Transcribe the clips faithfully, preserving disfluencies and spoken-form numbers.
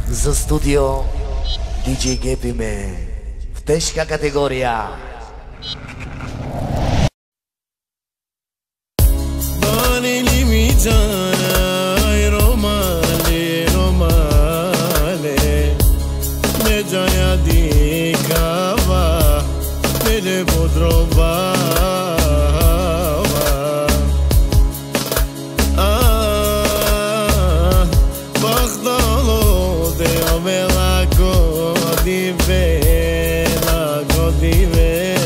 за студио ди джей Гепиме в тежка категория. Banili mi jai romale romale me jaya dikava mere podrova ah bagdalo de amela godive la godive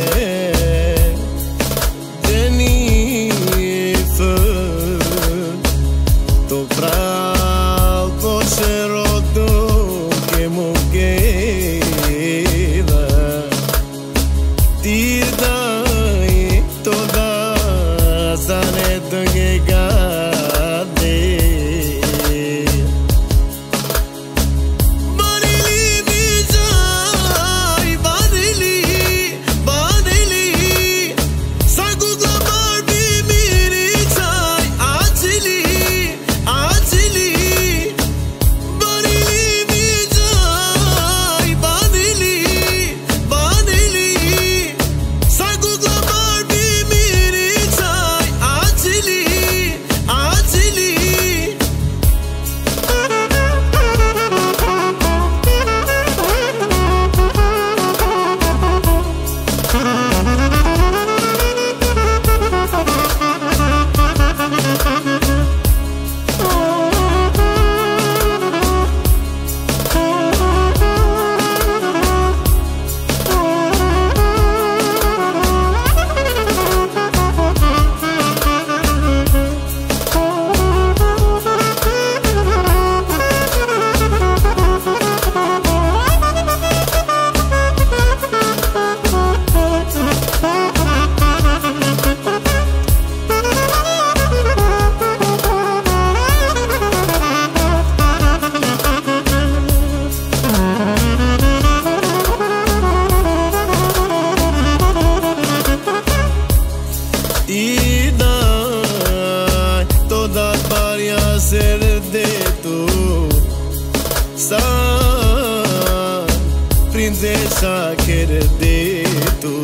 Princesa querer de tu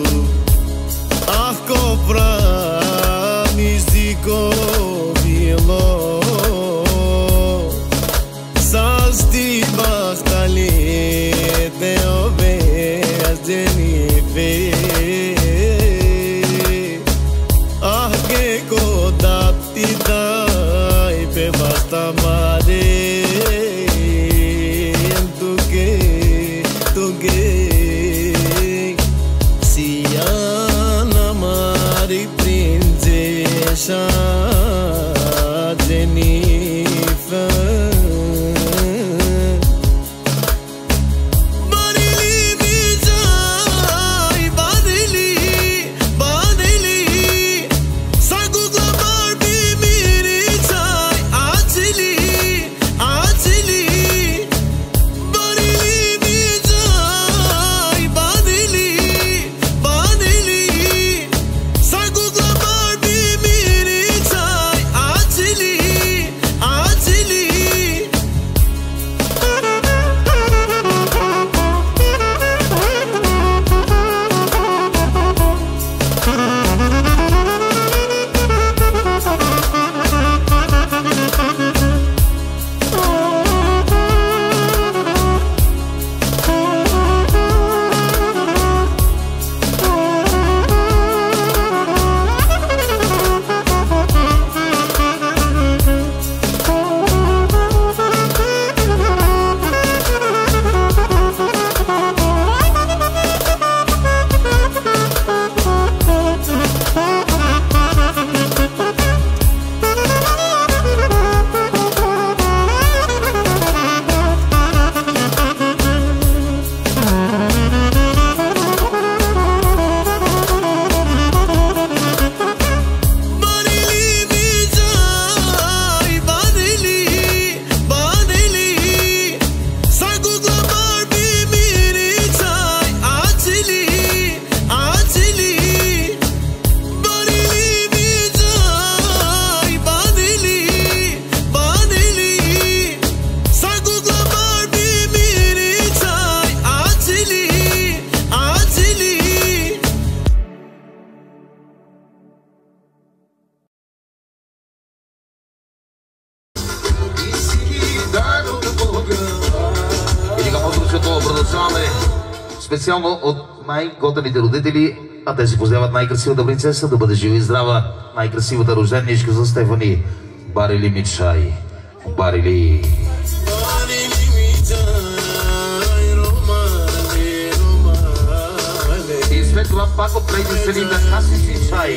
ah cobra musico vilo sasti bachtali te oveas de nive ah que codati dai pe basta mare Jennifer Actually И така по-дружното продължаваме специално от най-готените родители, а те си поздравят най-красивата принцеса, да бъде жива и здрава, най-красивата рожденичка за Стефани. Барили Мичай, Барили. И след това пак от Лейди Селита Хаси Мичай.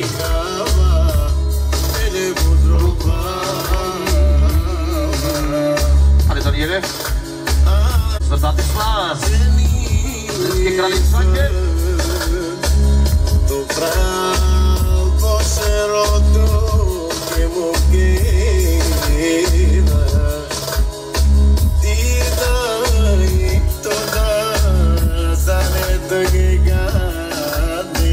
Ale to nie wie? Zadany czas! Wszystkie grali w sandzie? To prawo szeroto nie mogę Ty daj to da zaletę gigany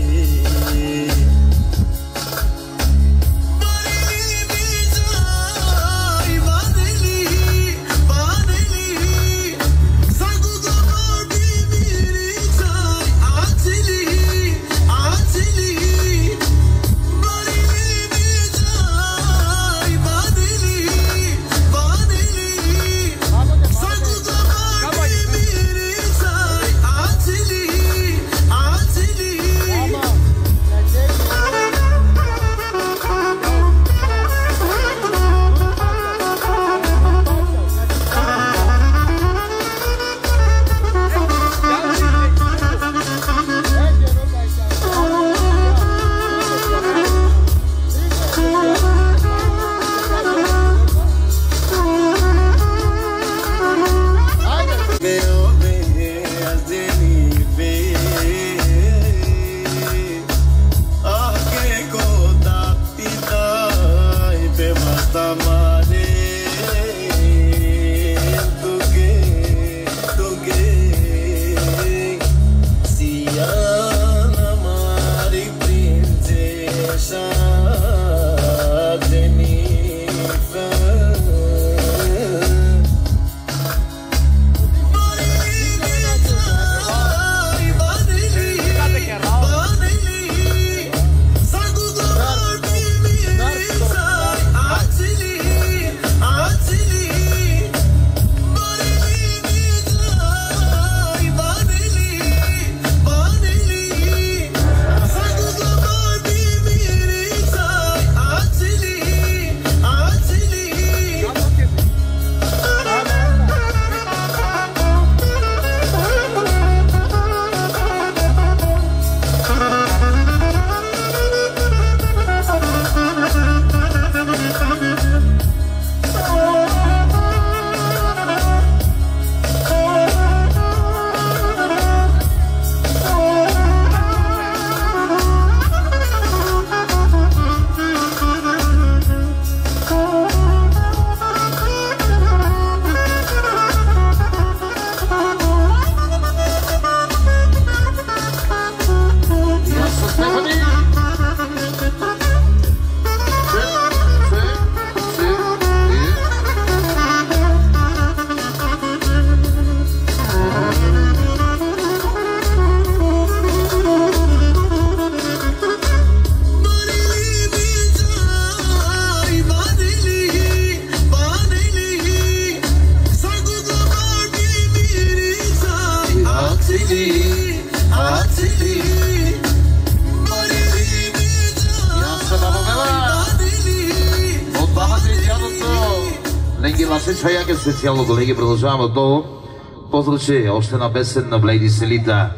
Специално, колеги, продължаваме отново. Позвучи още една песен на Лейди Селита.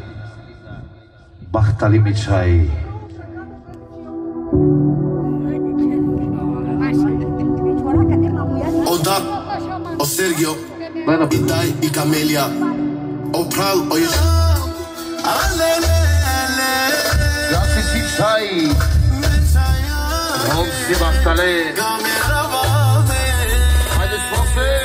Бахтали Мичай. O da, o Sergio, i Daj, i Camelia, o Pral, o Jeż... Хаси Мичай. On si Bahtale. Haydi sponsor.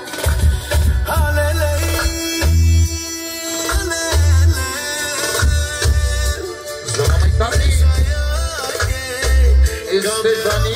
Stefani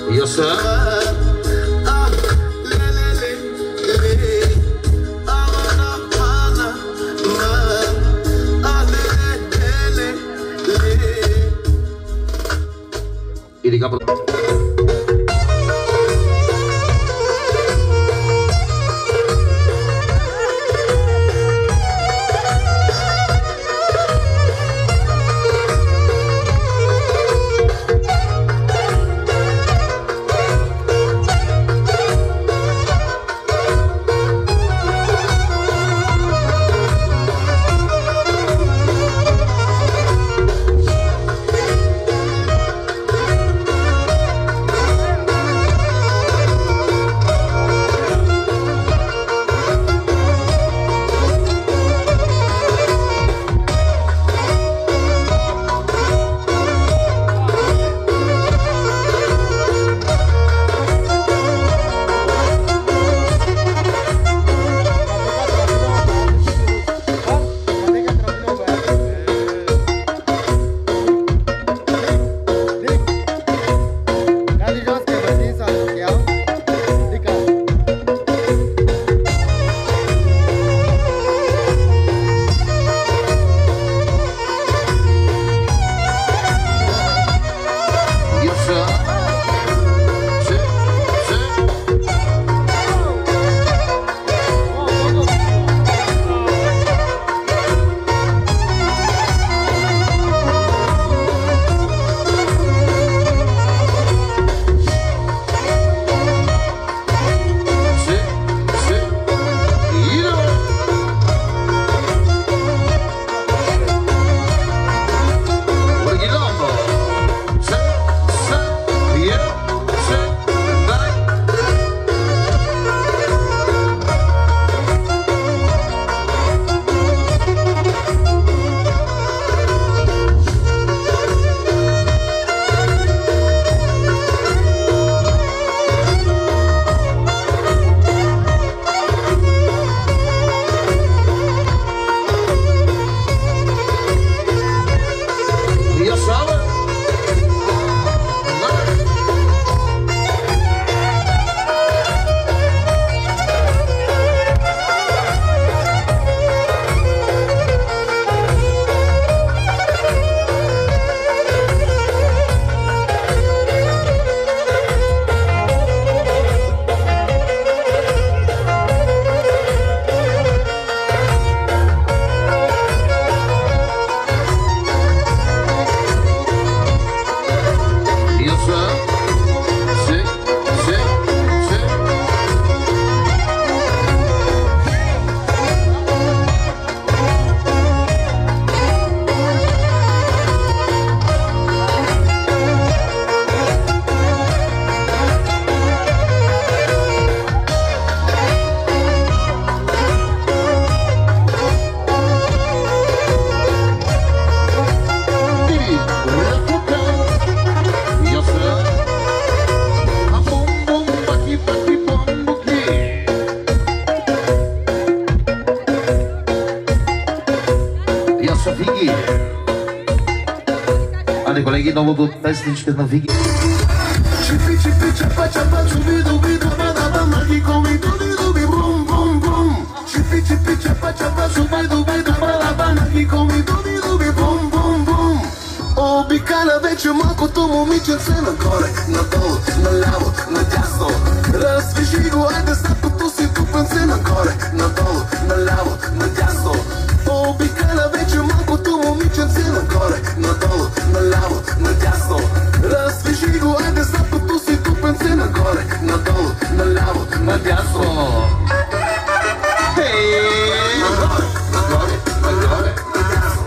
Yes, sir. Ini kapal. Али, колеги, новото песничка на Виги. Чипи, чипи, чапа, чапа, чуби, дуби, даба, даба, маги, коми, дуби, дуби, бум, бум, бум. Чипи, чипи, чапа, чапа, чуби, дуби, даба, даба, маги, коми, дуби, дуби, бум, бум, бум. Обикаля вече малкото момиченце нагоре, надолу, наляво, надясно. Развижи го, айде сладкото си тупенце нагоре, надолу, наляво, надясно. Обикаля вече малкото момиченце нагоре, надолу, наляво, надясно. Развижи го, айде сладкото си тупенце нагоре, надолу, наляво, надясно. Хей! Нагоре, нагоре, нагоре, надясно.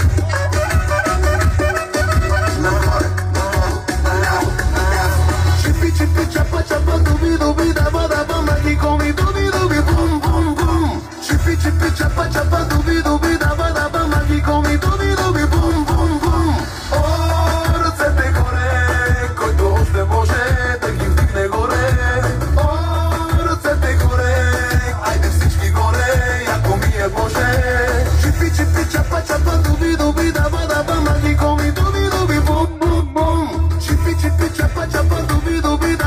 Нагоре, надолу, наляво, надясно. Чипи, чипи, чапа, чапа, дуби, дуби, даба, даба, маги, коми, дуби, дуби, бум, бум, бум. Чипи, чипи, чапа, чапа, дуби, дуби, даба, даба, маги, коми, дуби, дуби, бум, бум, бум. О, ръцете горе, който още може да ги вдигне горе. О, ръцете горе, айде всички горе, яко ми е Боже. Чипи, чипи, чапа, чапа, дуби, дуби, даба, даба, маги, коми, дуби, дуби, бум, бум, бум. Чипи, чипи, чапа, чапа, дуби, дуби,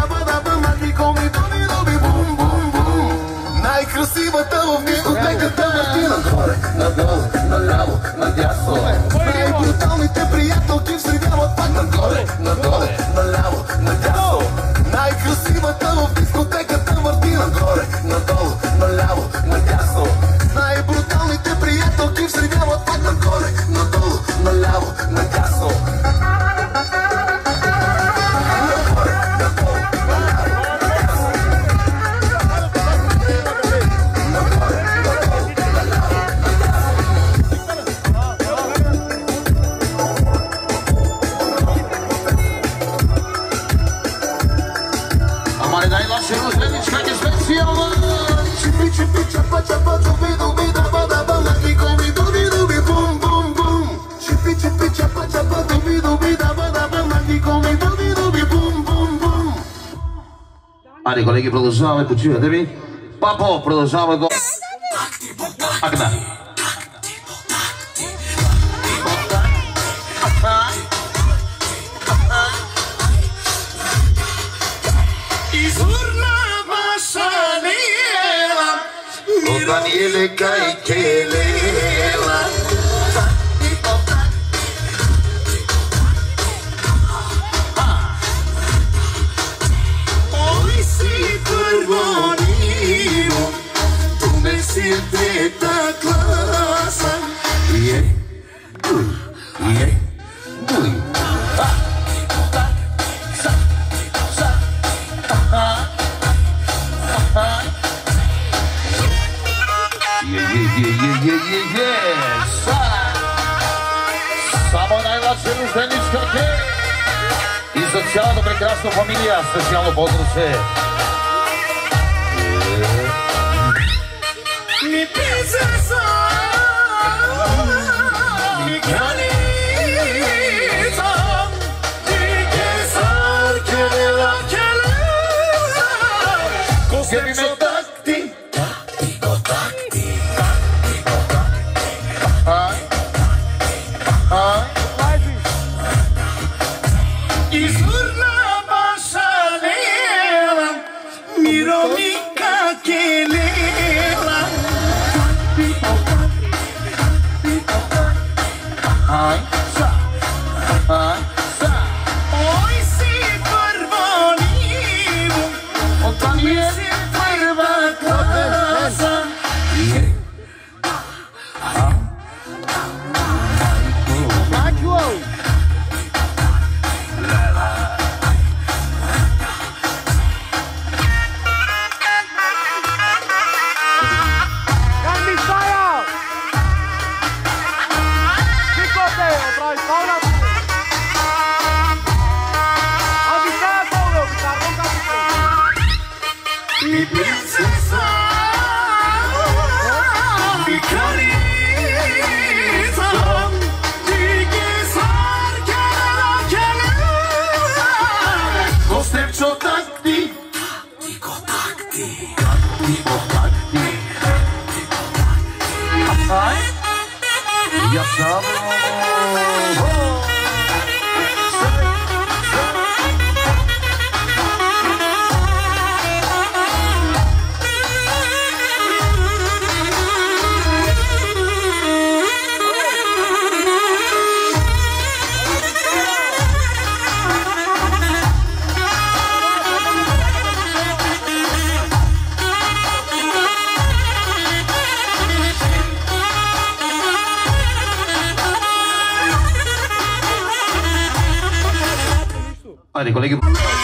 надоле, наляво, надясно. Най-красивата в дискотеката върти нагоре, надолу, наляво, надясно. Най-бруталните приятелки взривяват пак нагоре, надолу, наляво, надясно. Айде, колеги, продължаваме, почивате ви. Папо, продължаваме го. Агна. Daniele Caikelela Hoy si perdonimo Tu me sientes ta clase Yeah, yeah, Само най-младши рожденичка Ке и за цялата прекрасна фамилия специално поздравце. Mi princesa, mi canita, mi quesar que le la que le Cos'è mi tacti, tattico tacti, tattico tacti. Ai, ai, Izurna bașalela, miromica chelela. Ai, sa, ai, sa. Hoy si permanimo, o también si vuelva a casa. Mi princesa, mi carita, ti quesar que la que la Cos'è ciò tacti, tattico tacti, tattico tacti. Ai, Я сам. Айде, колеги.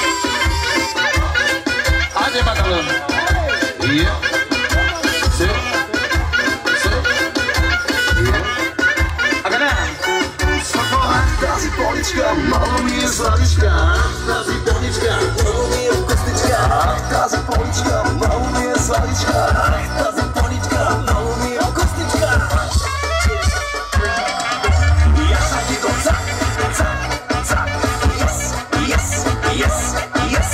Айде, bakalım. İyi. Се. Се. İyi. Агана. Тази поличка, много ми е сладичка. Тази поличка, много ми е вкусничка. Тази поличка, много ми е сладичка. Тази поличка, много ми е вкусничка. И аз ще ти го цак, цак, цак. Yes, yes, yes, yes.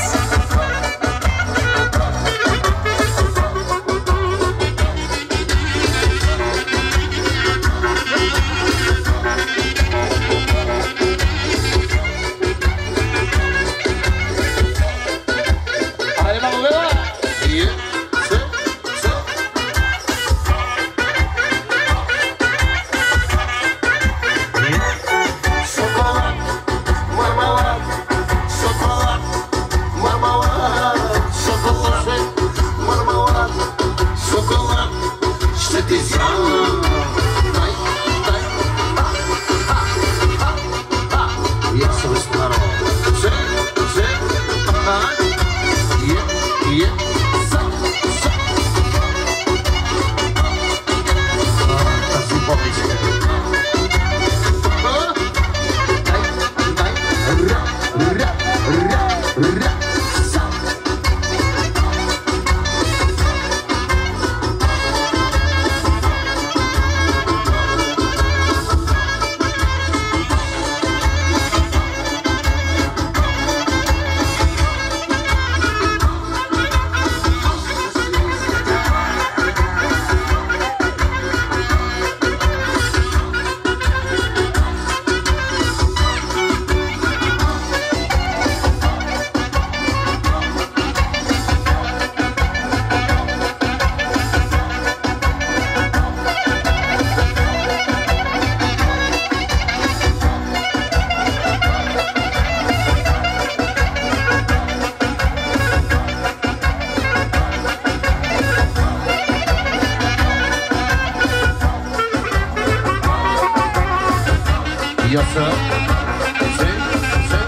Yes, sir. See? See?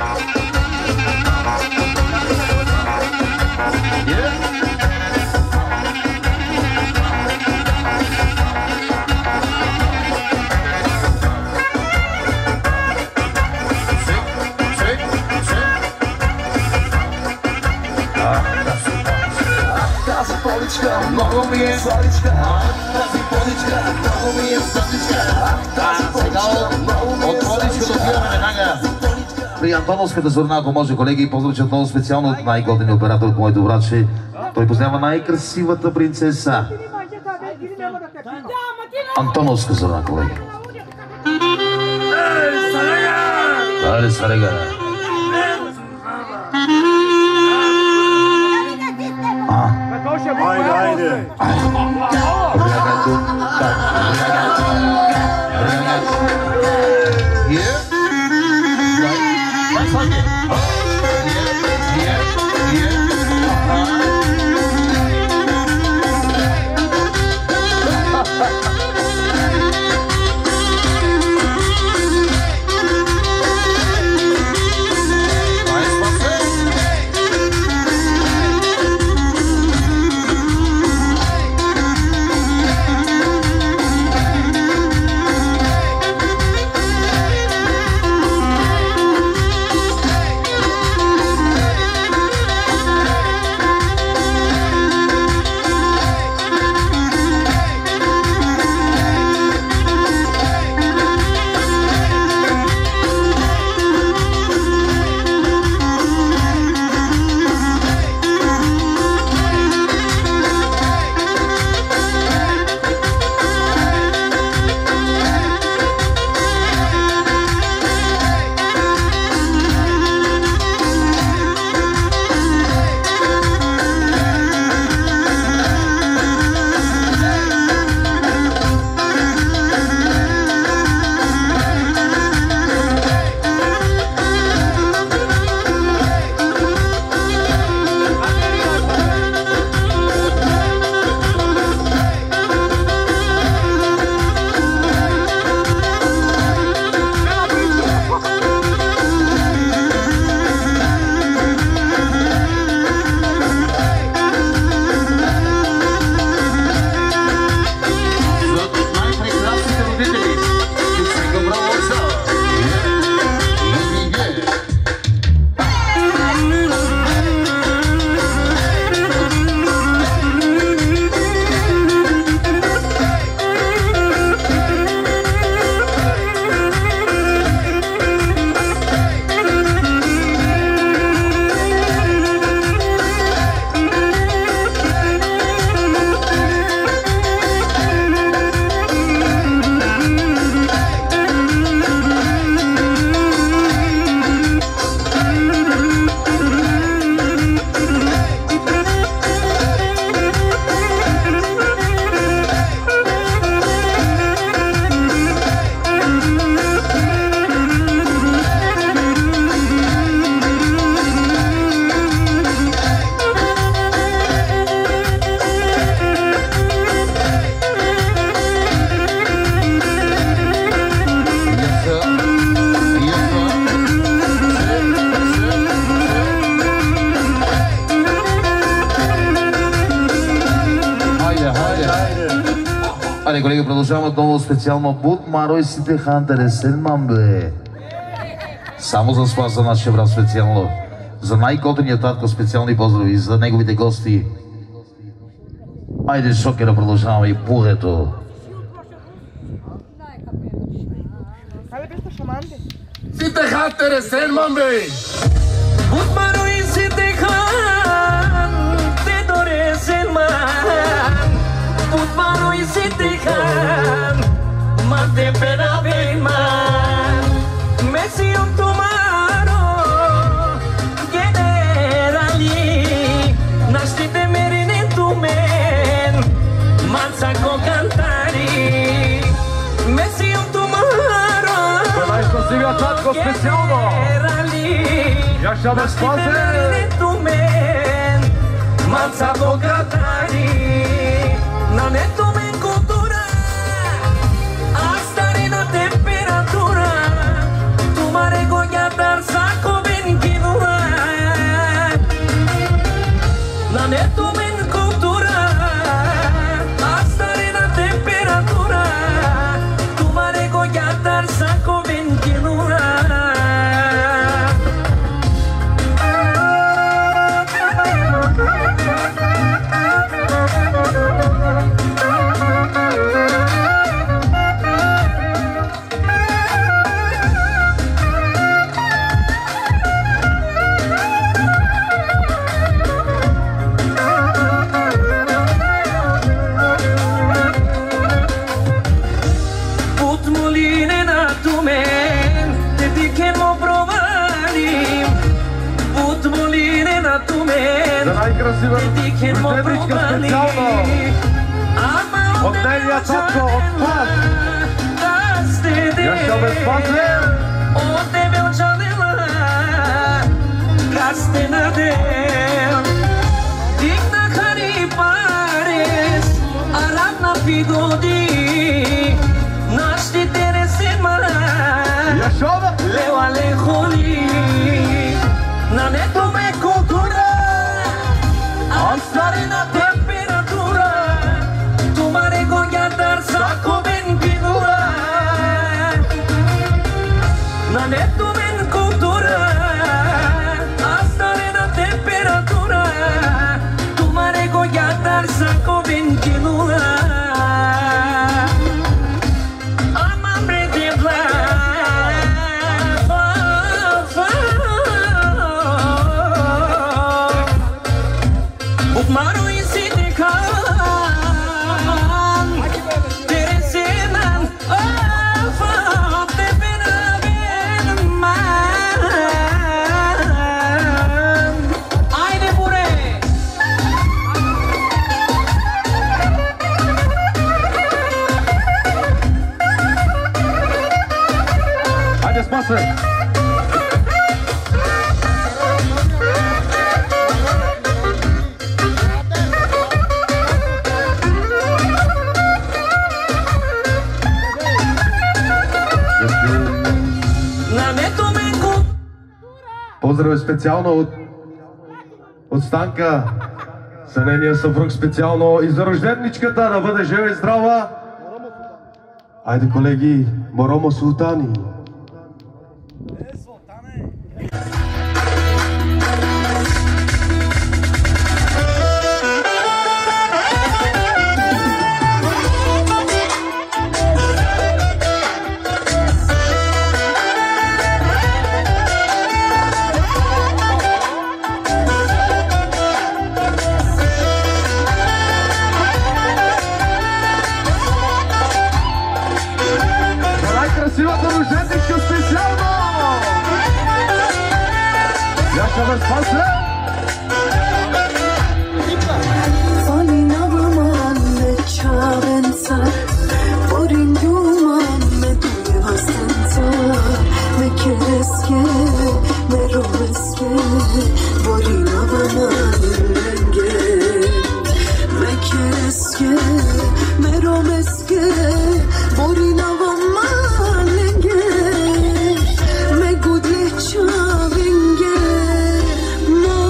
Yeah. Много ми е сладичка, тази поличка, много ми е сладичка. Сега от поличката отиваме веднага при Антоновската зорна, ако може, колеги, поздравчат много специално от най-готения оператор, от моето братче. Той познава най-красивата принцеса. Антоновска зорна, колеги. Дали Сарега! Haydi haydi. Хайде, колеги, продължаваме отново специално Буд Маро си те хантересен мамбе. Само за спас за нашия брат специално. За най-готения татко специални поздрави, за неговите гости. Айде, шокера, продължаваме и пугето. Si te хантересен мамбе! Буд Маро и си те хантересен мамбе. Buat baru isi tekan mate peraviman Messi untuk maro generali nasti te merine tu men mansa ko cantari Messi untuk maro generali nasti te merine tu men mansa ko cantari Non è tu in cultura a stare in temperatura най-красива рожденичка специално от нейния татко, от Пас. Яша Безпасе. Яшова! Leo alejoli, na neto me cultura, alzare la temperatura, tu mare con guardar sacco ben figura, na neto me cultura, alzare la temperatura, tu mare con guardar sacco ben figura. Maru isidikan Teresenan Afat tepena benman Ayne bure Haideți, pasă! Поздрави специално от, от Станка за нейния съпруг, специално и за рожденичката, да бъде жива и здрава. Айде, колеги, Моромо Султани. Красивата рожденичка специално! Яша Безпасе! Falinavaman me çavensa, Forinduman me durvastensa, me kereske, me roveske, Forinavaman renge, me kereske, me roveske, Forinavaman me gudle çavenge,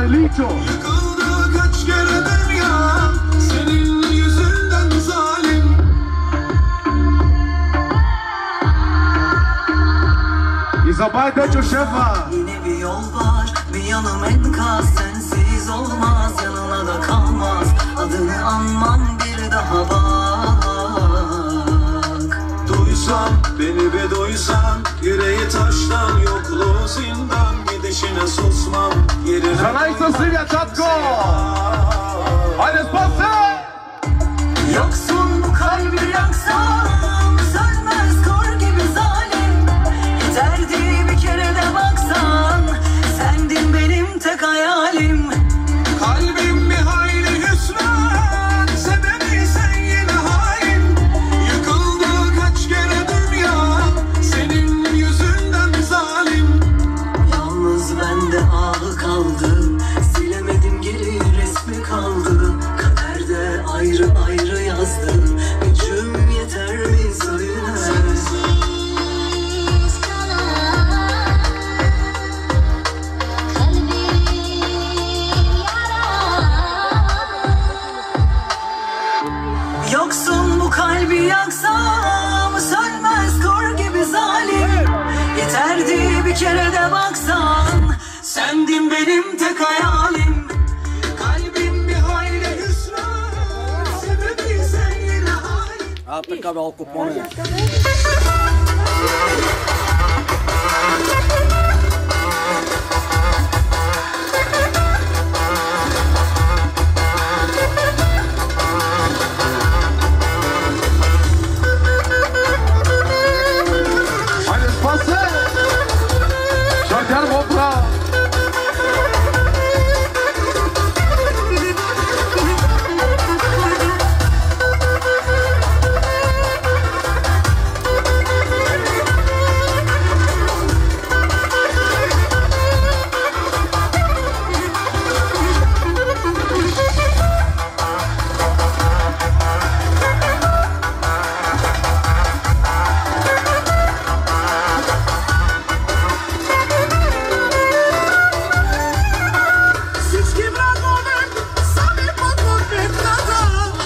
Личо. Yıkıldı kaç kere dünya, senin yüzünden zalim. И за Байдечо шефа. Yine bir yol var, bir yanım enkaz, sensiz olmaz, yanına da kalmaz. Adını anmam bir daha bak. Duysan, beni bir duysan, yüreği taştan, yokluğu zindan, gidişine susmam, yerine... За най-съсливия татко. Хайде, спасе! Yoksun bu kalbi yaksam, sönmez kor gibi zalim. Yeterdi bir kere de baksan, sendin benim tek hayalim. Kalbim bir hayli hüsran, sebebi sen yine hain. Yıkıldı kaç kere dünya, senin yüzünden zalim. Yalnız bende ahı kaldı, silemedim geri resmi kaldı. Kaderde ayrı ayrı yazdı, gücüm yeter mi söyle. Yoksun bu kalbi yaksam, sönmez kor gibi zalim. Yeterdi bir kere de baksan, sendin benim tek hayalim. Kalbim bir hayli hüsran, sebebi sen yine hain. А, така бе, малко по-не. Хайде, спасе! Шаркар Мопра! Всички врагове сами под подпитната.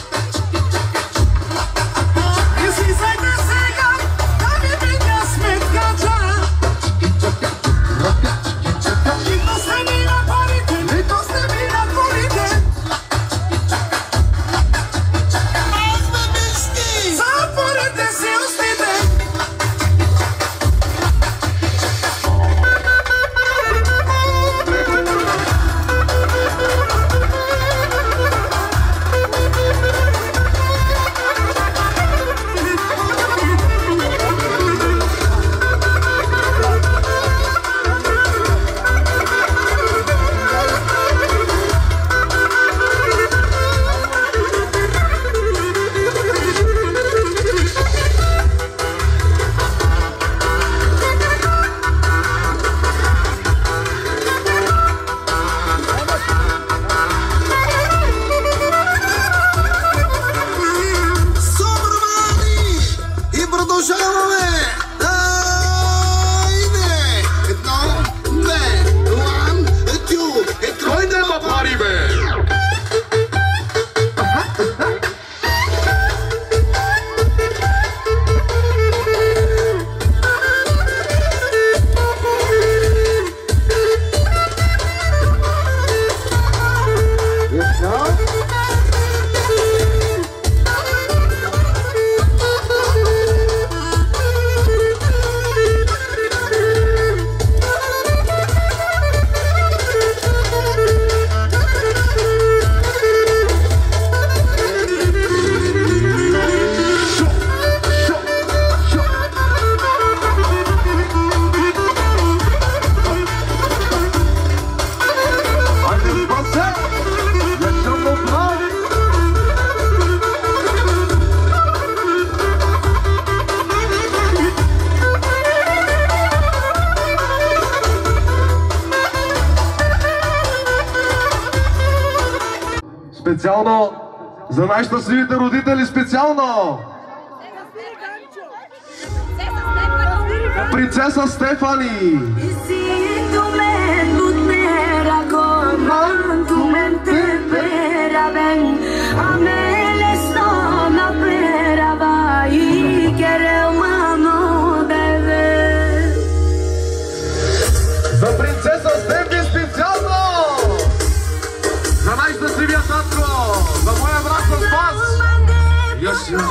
Излизайте сега, да ви видя сметката. Нито сте ми на парите, нито сте ми на колите. Затворете си устите. Собрани и продължаваме! Айде! Едно, две, one, two, е тройна пари, бе! Хайде, спасе! Лечо Мопра! Специално за най-щастливите родители, специално! Принцеса Стефани! Siento me tutera como принцеса Стефи специално! За най-щастливия татко! За моя брат с вас! Яша!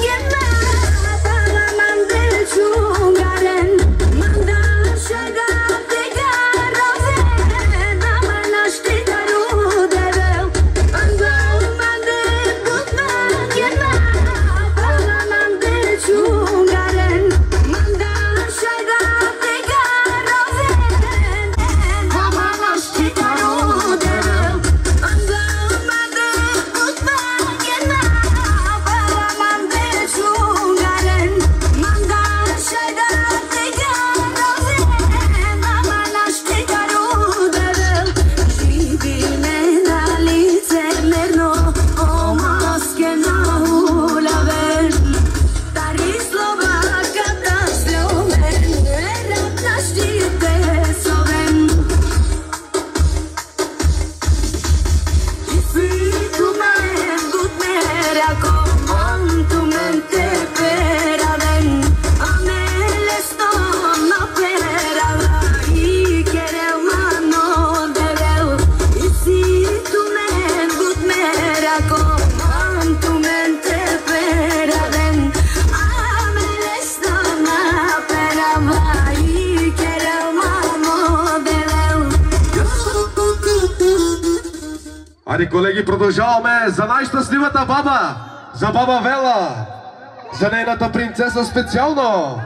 Айде, колеги, продължаваме за най-щастливата баба, за баба Вела, за нейната принцеса специално.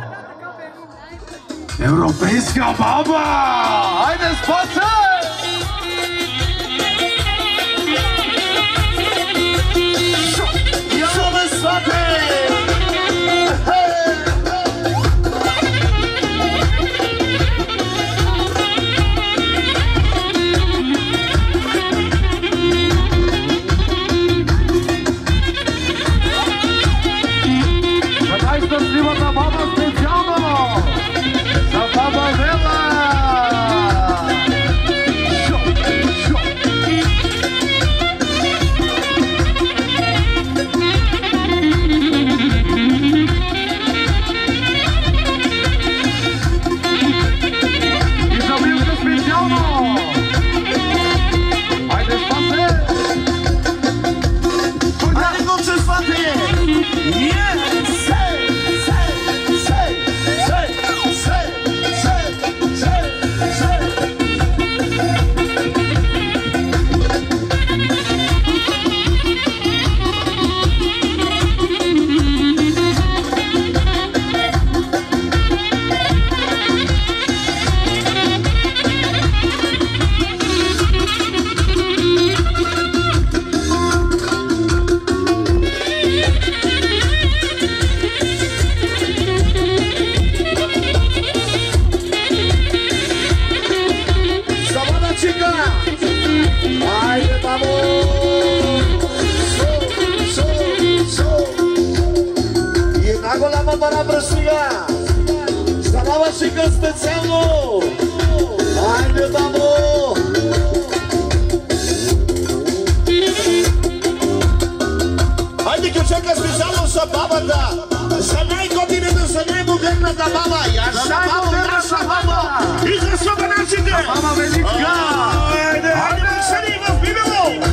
Европейска баба! Айде, спасай! Йо, бе, свате! Щастливата баба специално за баба Вела! Шо, шо. И за Милка специално! Айде, спасе! Айде, го се свате! Чика специално! Айде, бабо! Айде, кючека специално за бабата! За най-готината, за най-модерната баба! Яша баба, наша баба! И за собаначите! Баба Велика! Айде, айде, Максани, в Бибело!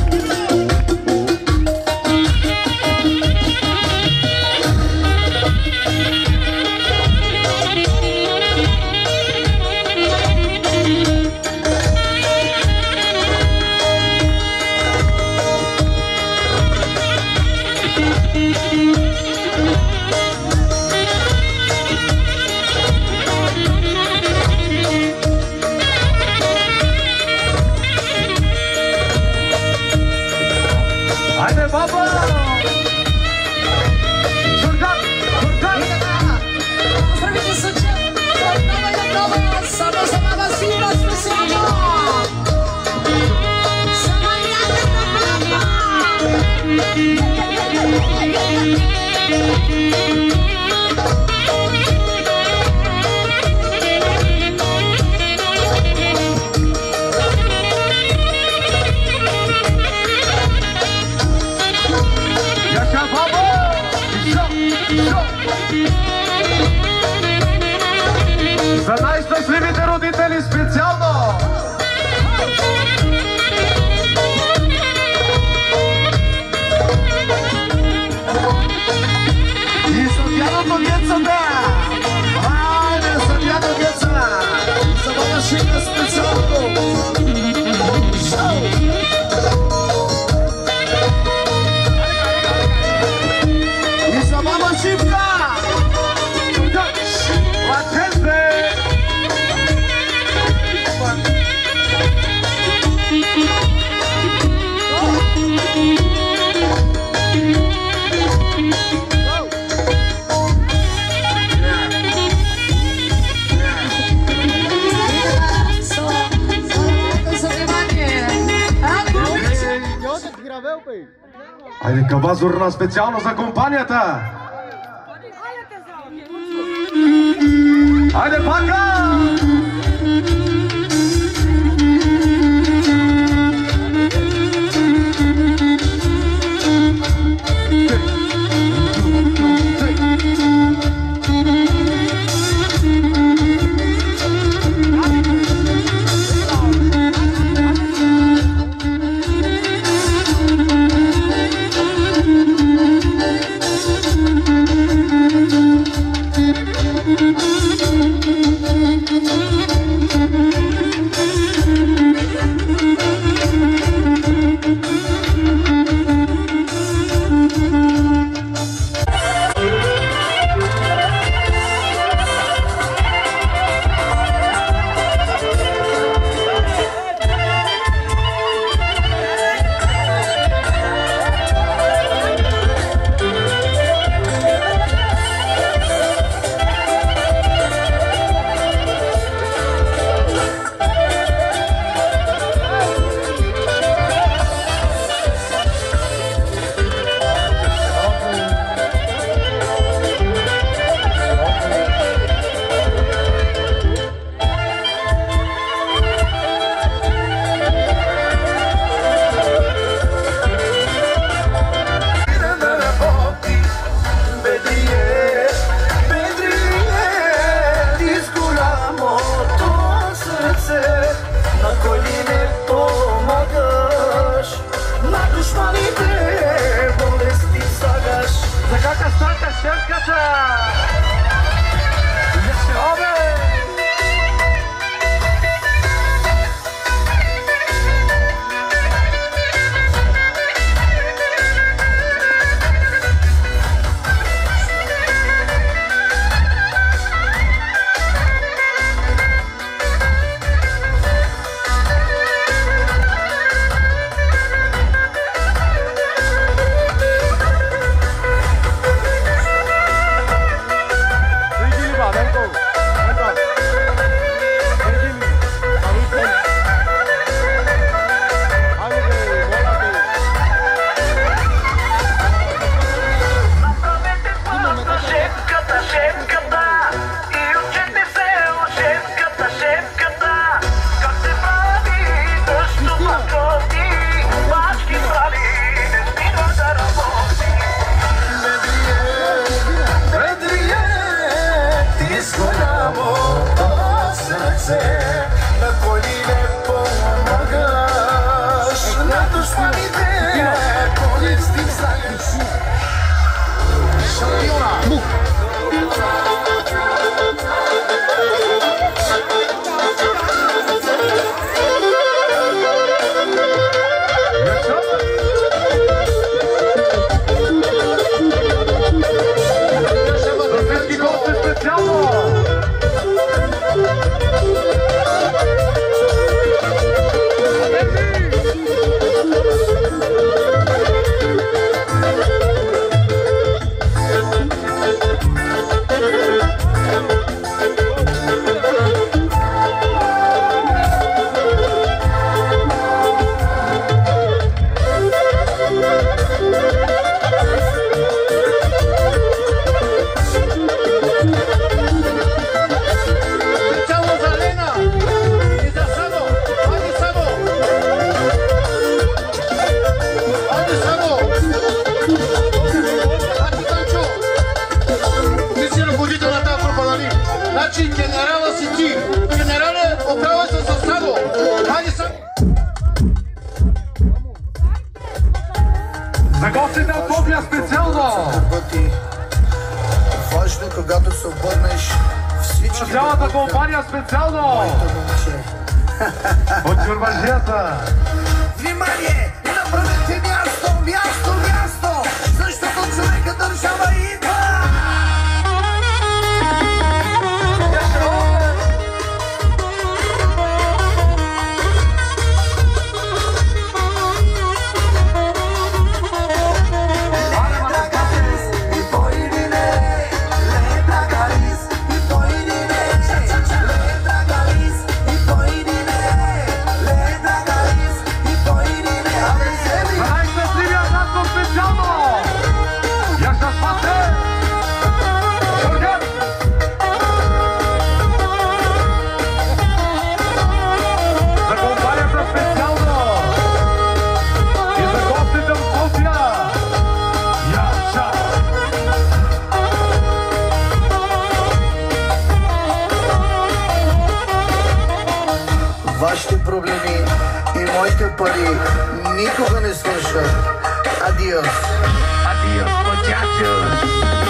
За най-щастливите родители специално! Айде кабазурна специално за компанията! Айде пака! За гостите от София специално! Важно, когато се обърнеш, всички... За цялата компания специално! От чурбаджията! Внимание! Направете място, място, място! Защото човека държава идва! Най-специално! всички проблеми и моите пари никога не свършват. Адиос! Адиос, muchachos!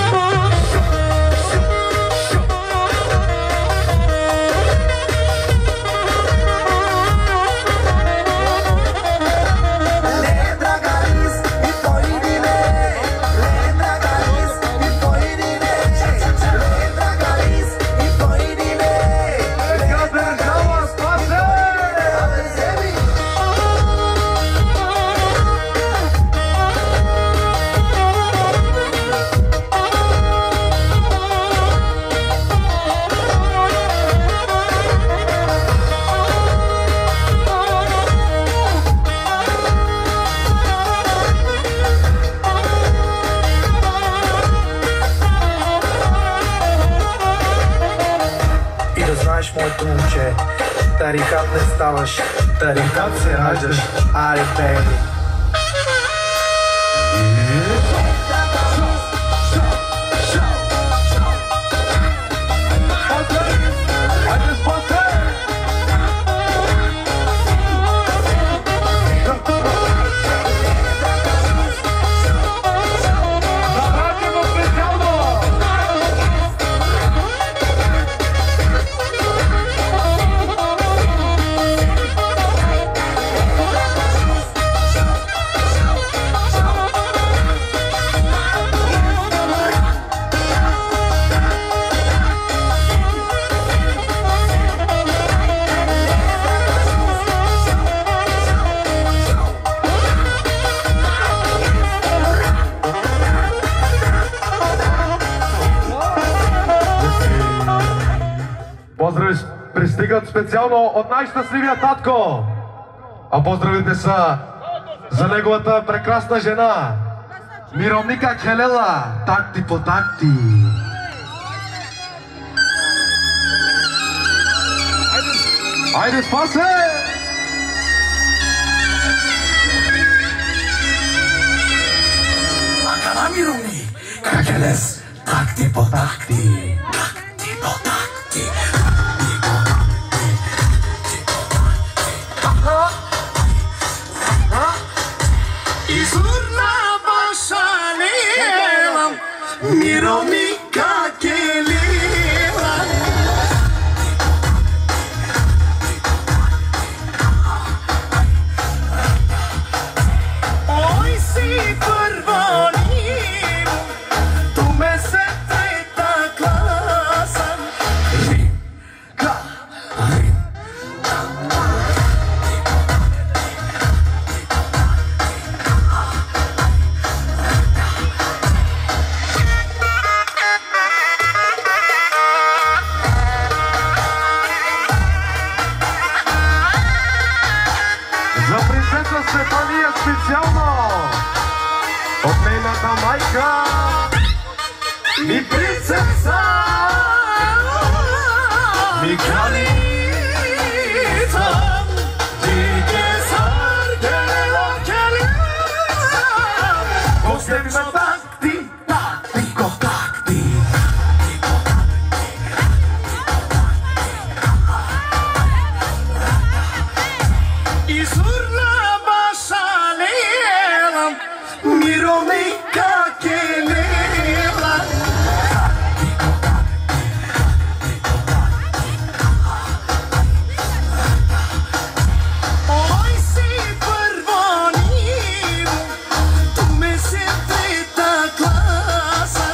Моето момче, тарикат не ставаш, тарикат се раждаш, аре бейби. Поздрави пристигат специално от най-щастливия татко. А поздравите са за неговата прекрасна жена Миромника Келела. Такти по такти. Айде, Спасе! Акана Миромни, Какелес, такти по такти. Такти по такти. Изурна башалелам, Миромника Келела. Ой си първоним, ту ме се трета класа. Рим, ка, рим. За принцеса Стефания специално от нейната майка ми принцеса Микалица. Дике саргела келела, гостем са такти, такти ко такти. Изурна башалелам, Миромника Келела. Ой си първоним, ту ме се трета класа.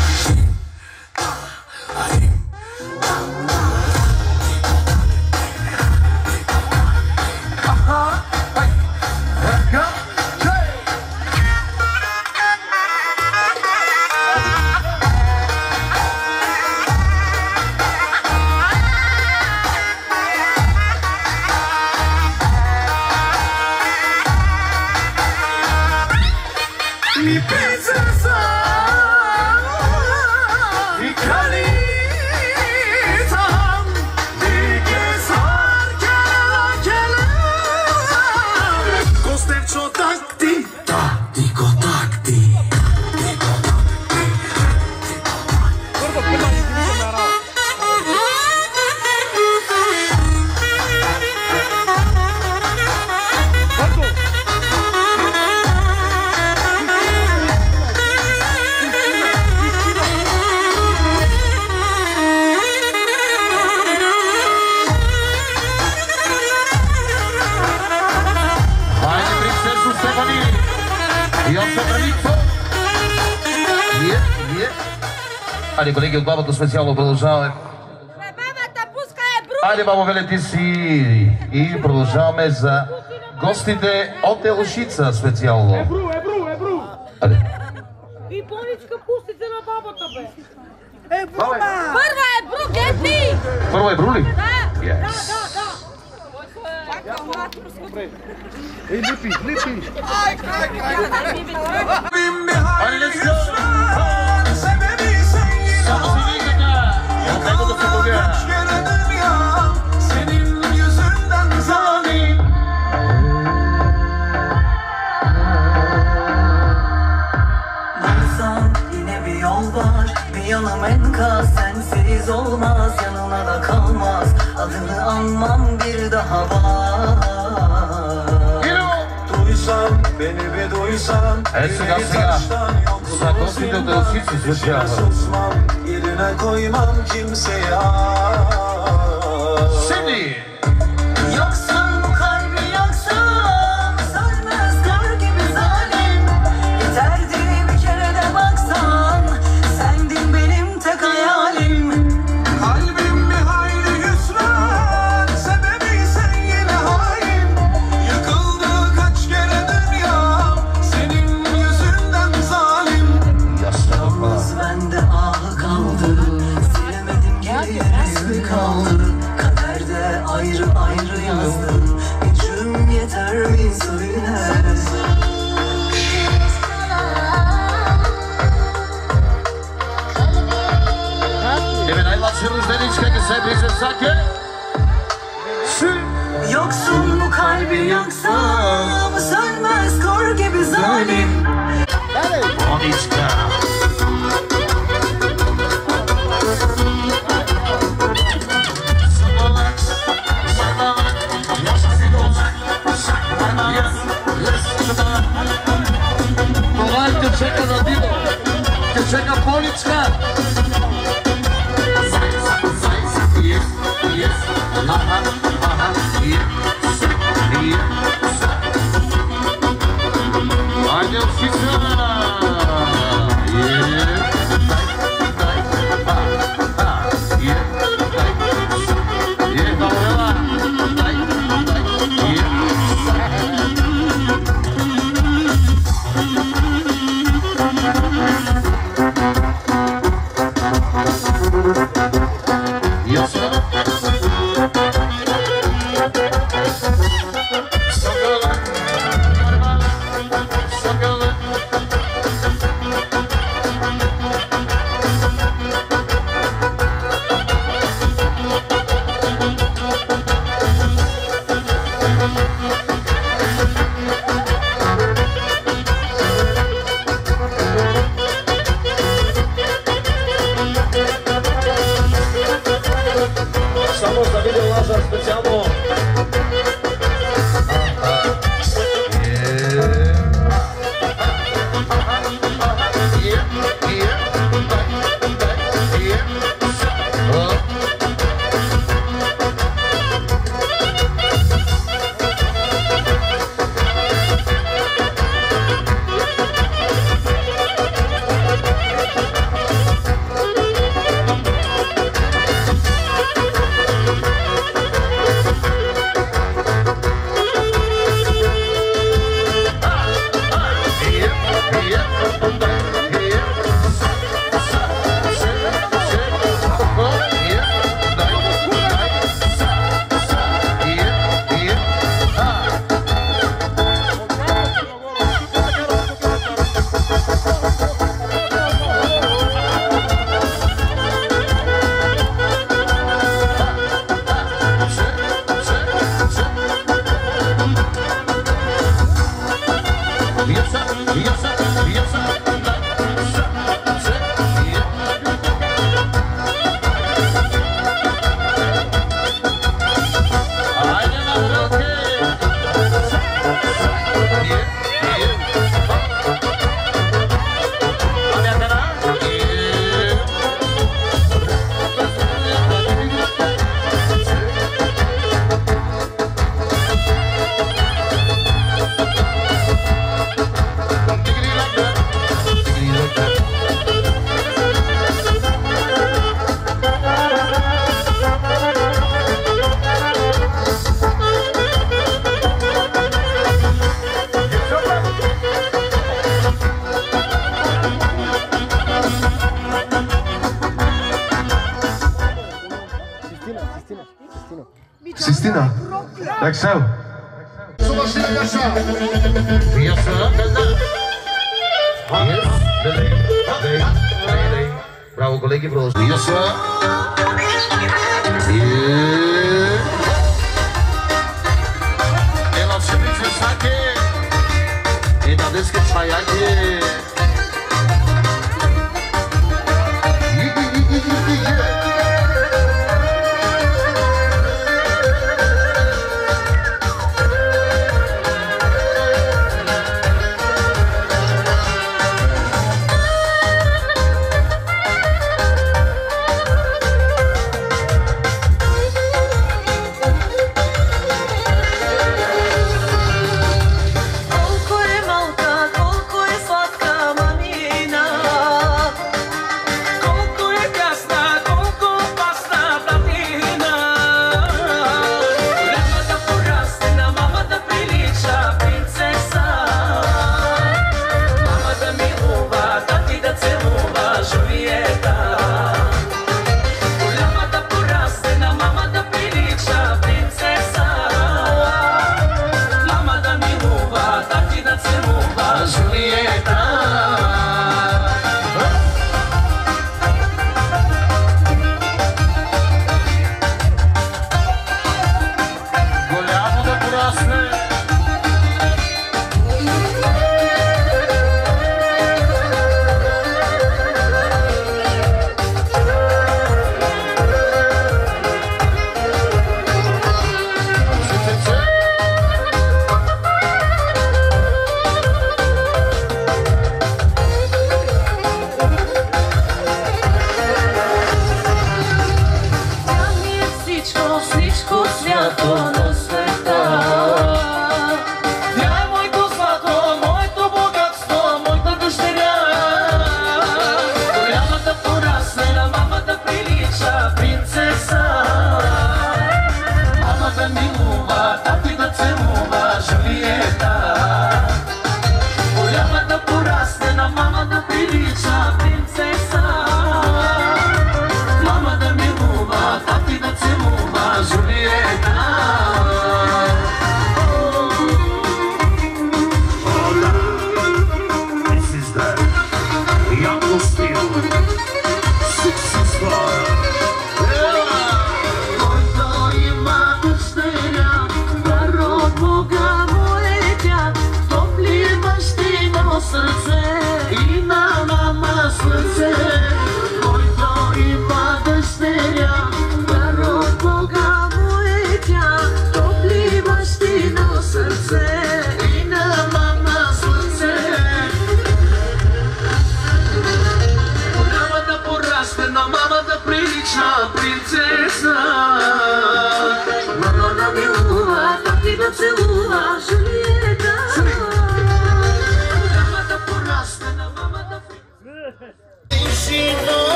Mi princesa Micalita, дике саргела келела, гостем со такти, такти ко такти. Стефани. Йосиф Ралицо. Е, е. Айде, колеги, от бабата специално продължаваме. Айде, бабо Веле, ти си. И продължаваме за гостите от Елошица специално. Ебру, ебру, ебру. Айде. И Боничка, пустите на бабата, бе. Ебру, ма! Първа ебру, гети! Първо ебру ли? Да, yes. да, да, да. Ей, липиш, липиш. Ай, край, край. Айде, let's go! Само си викака! От него да се побяга! Bir yanım enkaz, sensiz olmaz, yanına da kalmaz. Adını anmam bir daha var. Duysan, beni bir duysan. E сега, сега. Sa gostite od Elšice specijalno. Susmam, yerine koymam kimseye. Şimdi. Yoksun bu kalbi yaksam, sönmez kar gibi zalim. Yeterdi bir kere de baksan, sendin benim tek hayalim. Kalbim bir hayli hüsran, sebebi sen yine hain. Yıkıldı kaç kere dünya, senin yüzünden zalim. Yalnız bende ahı kaldı, silemedim geriye kaldı. Kaderde ayrı ayrı yazdım, gücüm yeter mi söyle. Evo najlačiju Zdenička que se bliže sake. Yoksun bu kalbi yaksam, sönmez kor gibi zalim. Onička. Това те чека на Дино, те чека Поличка. Yes, yes, aha, aha, yes, yes. Айде Elšica. Yes, дай, дай, а, а, yes, дай, yes, Gabriela, дай, дай, yes. Axel. Сумасшедшая каша. Yes, Браво, колеги, продължаваме. Yes, Ела се вижда саке. Е, да деска чаяке.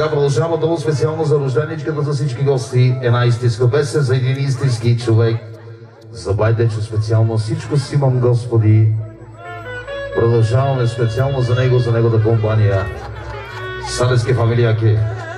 сега продължаваме много специално за рожденичката, за всички гости. Една истинска песен за един истински човек. Забайте, че специално всичко си имам, Господи. Продължаваме специално за него, за неговата компания. Салески фамилияки.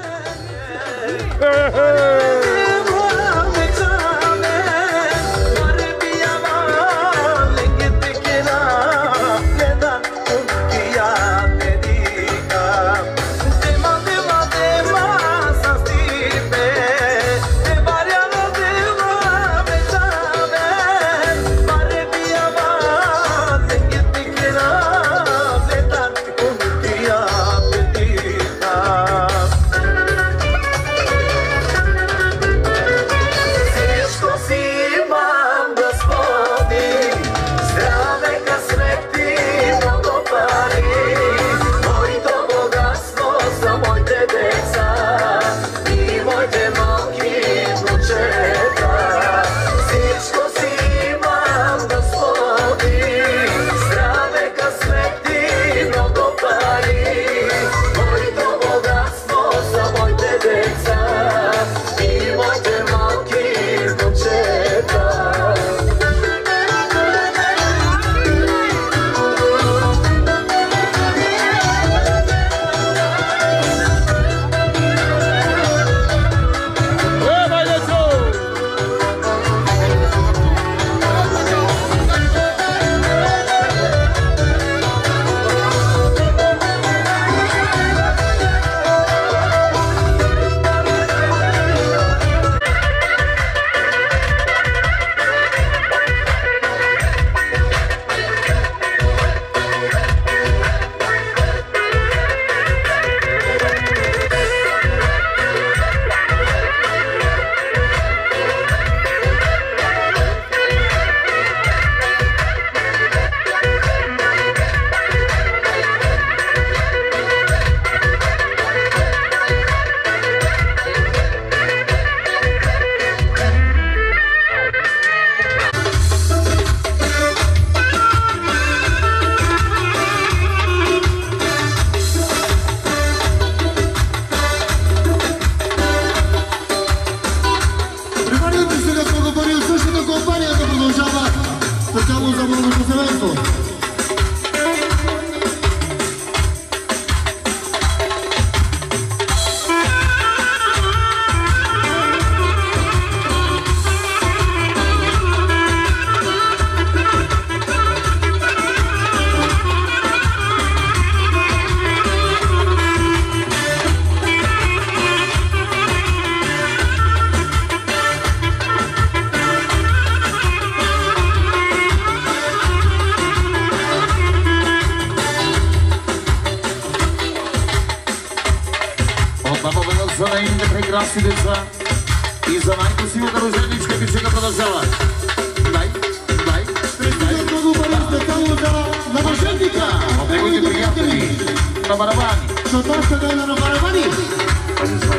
И за най-красивата рожденичка пичека продължава. Дай, дай, дай. Много пари специално за навършенника. От неговите приятели на барабани. Шатарска гайна на барабани. Пази свайо.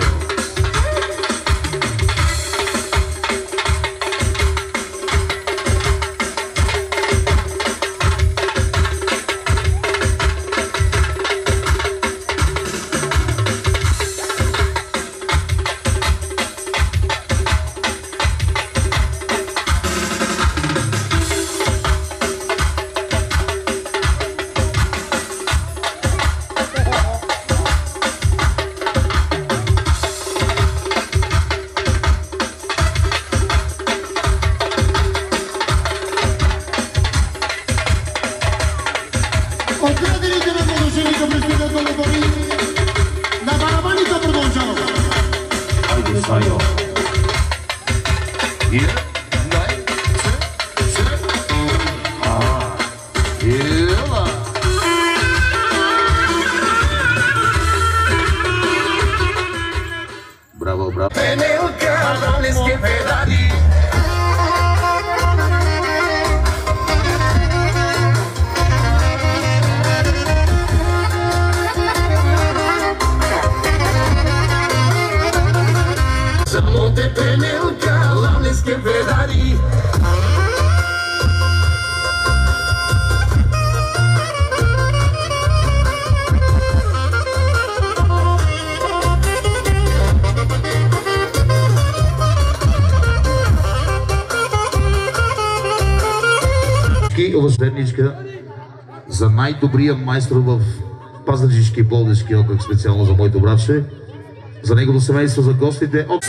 Розеничка за най-добрия майстор в Пазарджишки и Пловдивски окръг, специално за моето братче, за неговото семейство, за гостите от...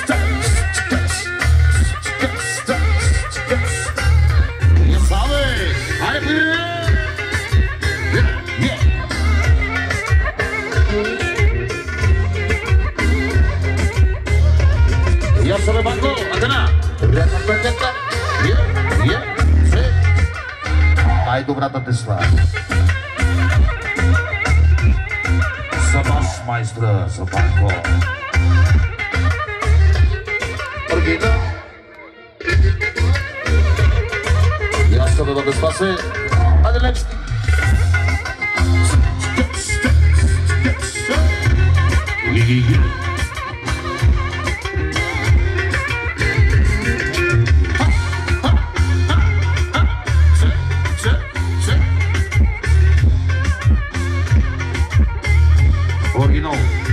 Я съм Банко, Атена! Най-добрата Тесла. За вас, майстра, за Банко. Оргина. Я съм да спасе. Айде, next. Ги-ги-ги. Оригинал.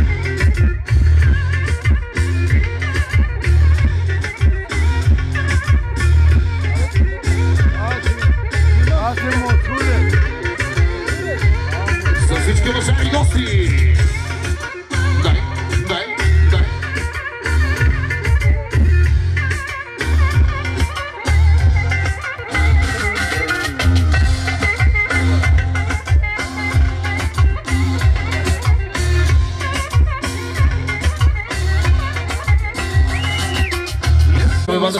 За всички уважаеми гости. Дай, дай, дай. Lisa,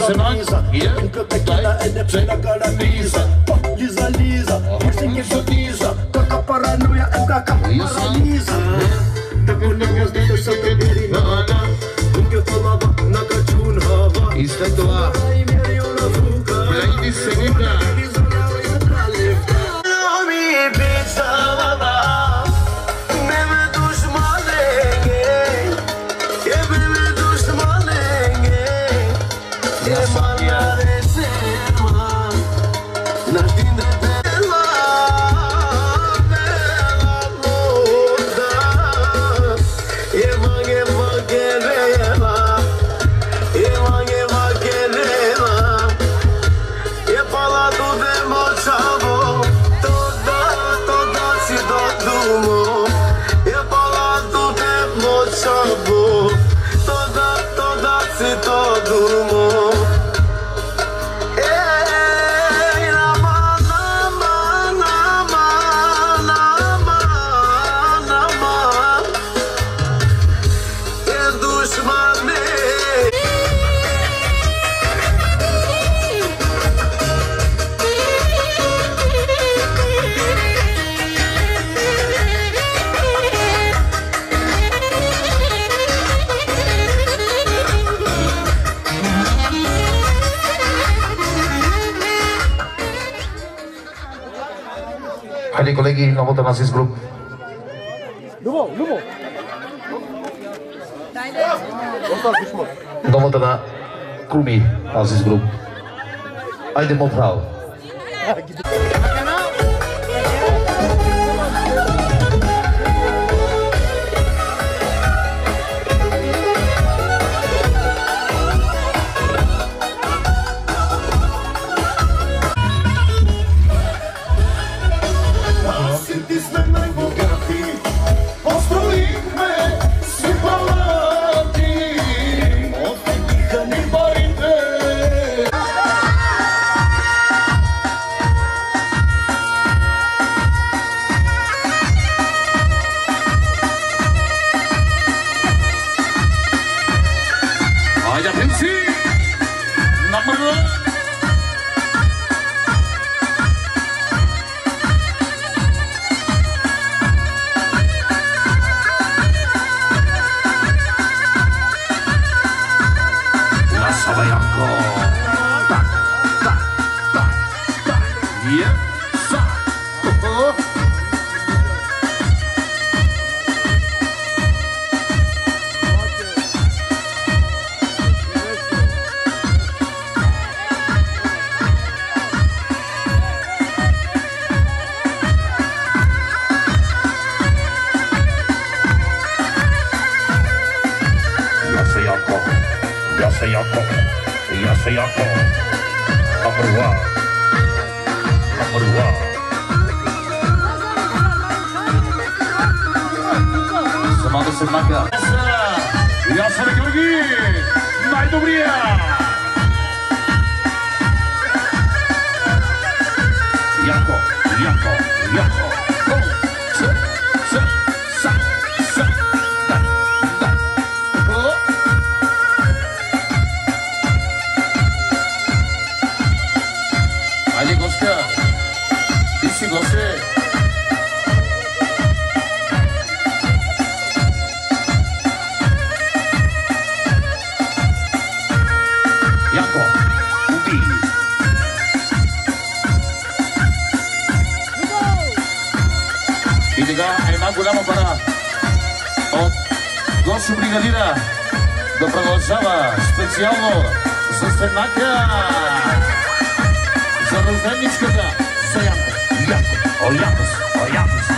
Lisa, Lisa, Lisa, Lisa, toca paranoia, anda paralisa. Porque eu falava na cachunhava. Isso é doar. Play de segunda. Não me pensava, nem me dos malengues, que me dos malengues, que malarece. Toda, toda, se todo mundo. Ei, nama, nama, nama, nama, nama. E dușmane. Хайде, колеги, новата Насис груп. Любо, Любо! Новата на Круми Насис груп. Айде, Мопрал. Number one. Number one. Седнака. Ясен Георги, най-добрия! Яко, яко, яко. С, с, с, с, да, да. Айде, Госка, ти си Госе. И сега една голяма пара от Гошо бригадира да продължава специално за Седнака, за рожденничката, за Янко. Янко, о Янко си, о Янко си.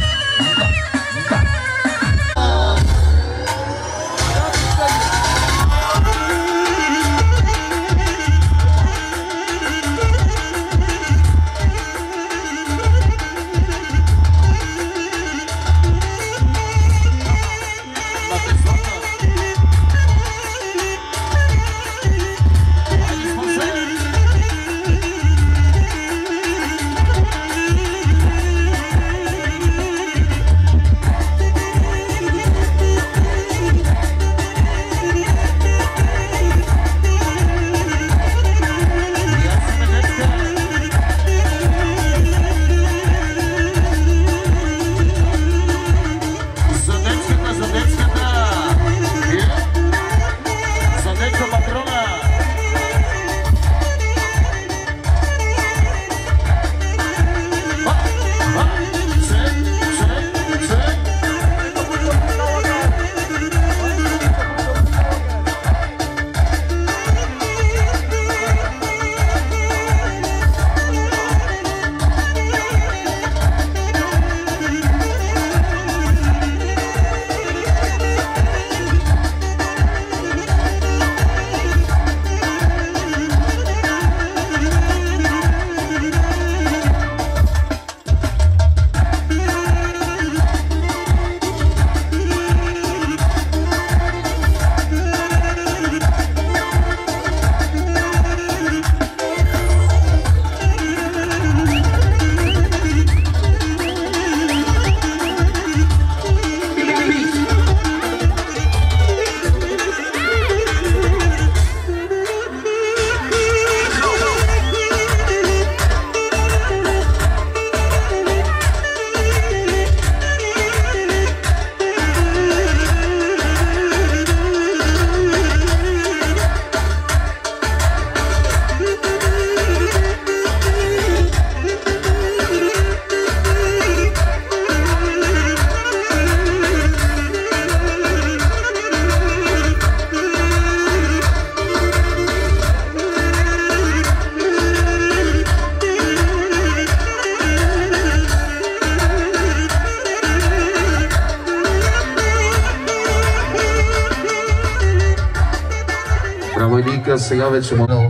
Сега вече модел.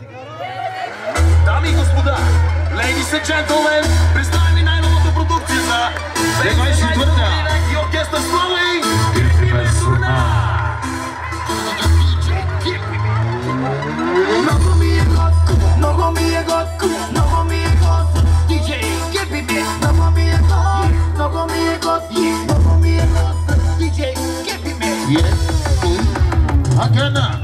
Дами и господа, ladies and gentlemen, представяме най-новата продукция за двайсет и четвърта и оркестър Слави Гепиме Сурна. Много ми е готко, много ми е готко, много ми е готко, диджей Гепиме. Много ми е готко, много ми е готко, много ми е готко, диджей Гепиме. Агена.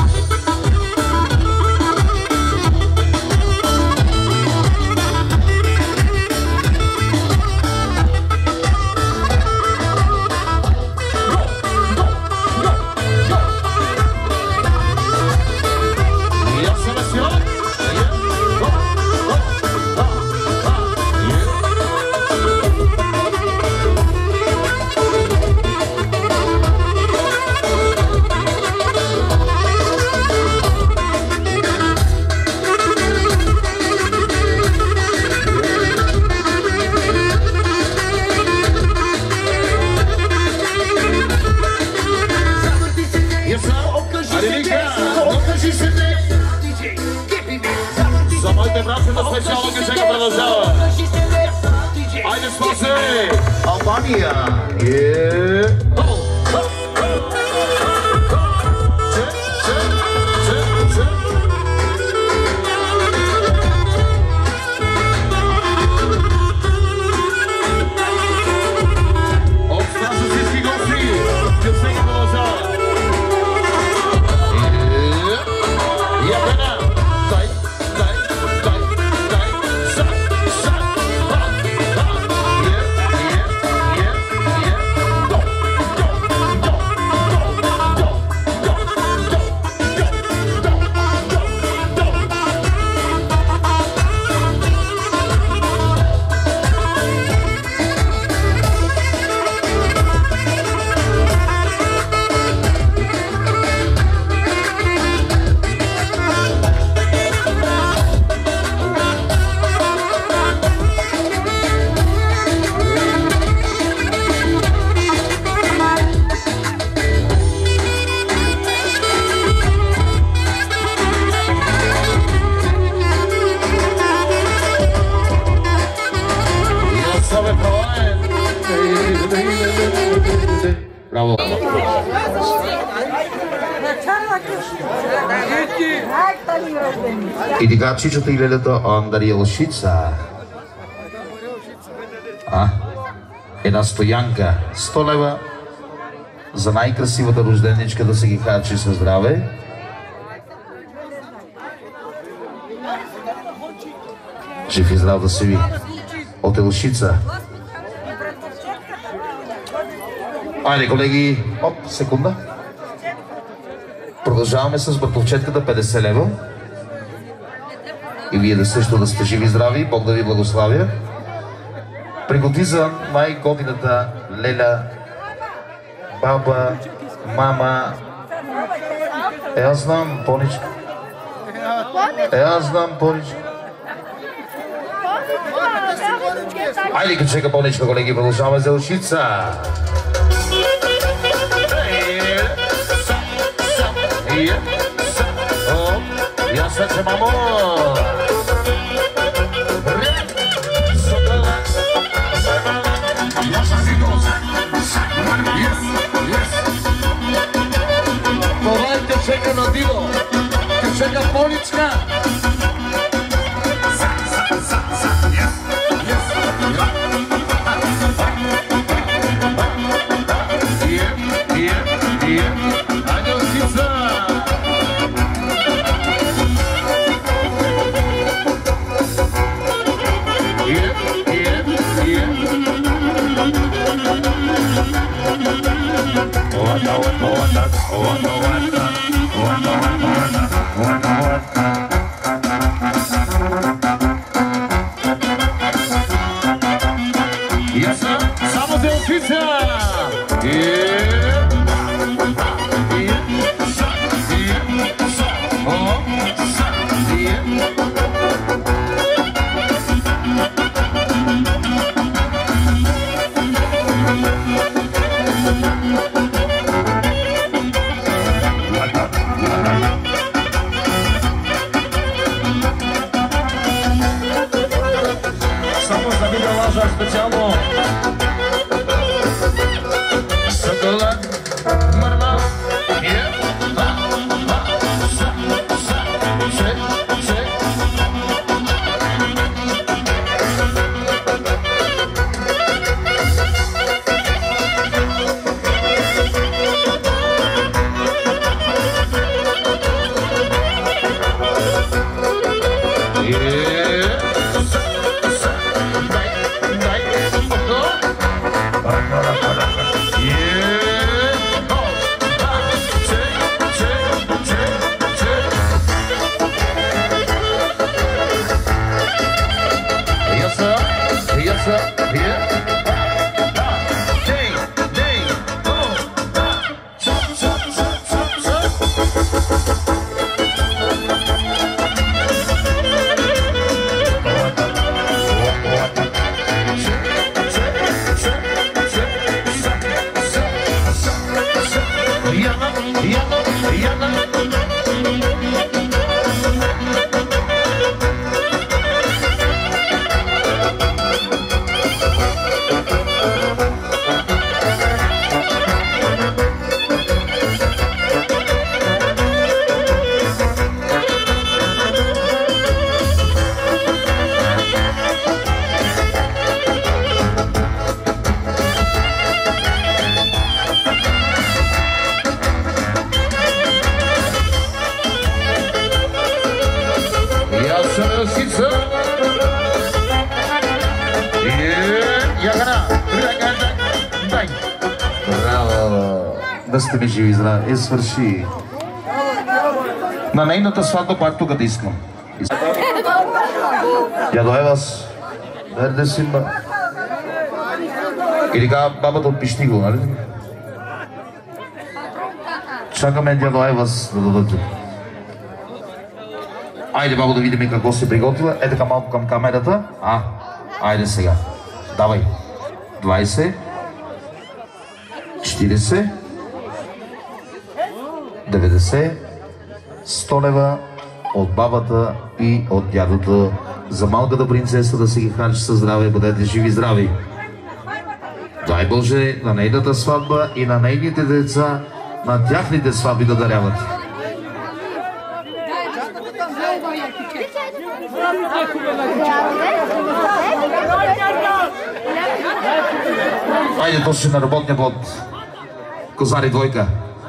За моите братци на специално гъчека продължава. Айде, Спасе! Албания! Браво! И така, чичата и лелята Андария Лошица. А? Една стоянка. сто лева за най-красивата рожденичка да се ги харчи със здраве. Жив и здрав да се ви. От Елошица. Айде, колеги, оп, секунда. Продължаваме с братовчетката петдесет лева. И вие да също да сте живи и здрави. Бог да ви благославя. Пригоди за най-готината леля, баба, мама. Е, аз знам, поничка. Е, аз знам, поничка. Айде, като чека поничка, колеги, продължаваме за Елошица. Я сърце, мамо! Това е те чека на диво, те чека поличка. Айде, Лошица! Само за Лошица! Само за Вида Лажа специално. Съдъла, мърна, е, а, а, са, са, че, че. Да сте ми живи, здрави. Е, свърши. На нейната сватба пак тук да искам. Дядо Евас, верде симба. И така бабата от Пищиго, нали? Чакаме дядо Евас да дадат тук. Айде, бабо, да видим какво се приготвила. Е така малко към камерата. А, айде сега. Давай. двайсет. четирийсет. деветдесет. сто лева от бабата и от дядото за малката принцеса да си ги харчи със здраве. Бъдете живи и здрави. Дай Боже на нейната сватба и на нейните деца, на тяхните сватби да даряват. Айде точно на работния плод. Козари двойка.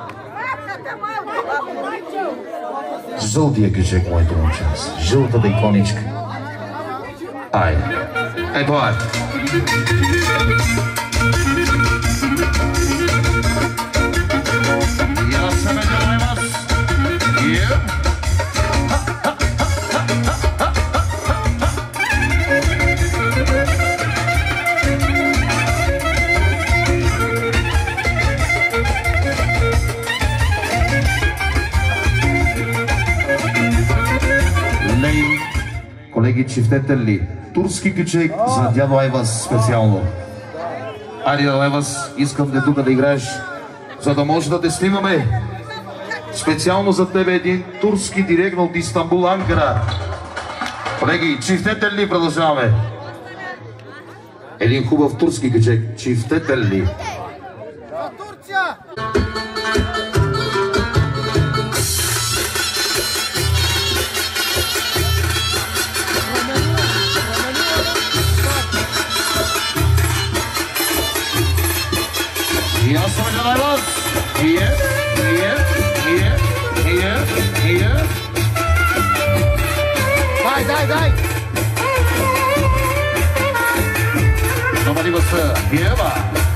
Жълтия кючек, моето момче. Жълтата иконичка. Айде. Ей, това е. Я се надявам вас. Е. Колеги, чифтете ли? Турски кючек за дядо Айвас специално. Айде, дядо Айвас, искам да тук да играеш, за да може да те снимаме. Специално за тебе един турски директно от Истанбул, Анкара. Колеги, чифтете ли? Продължаваме. Един хубав турски кючек. Чифтете ли? Турция! Ja sam gledaj vas! Nije, nije, nije, nije, nije. Daj, daj, daj! Nobody was uh, here, ba?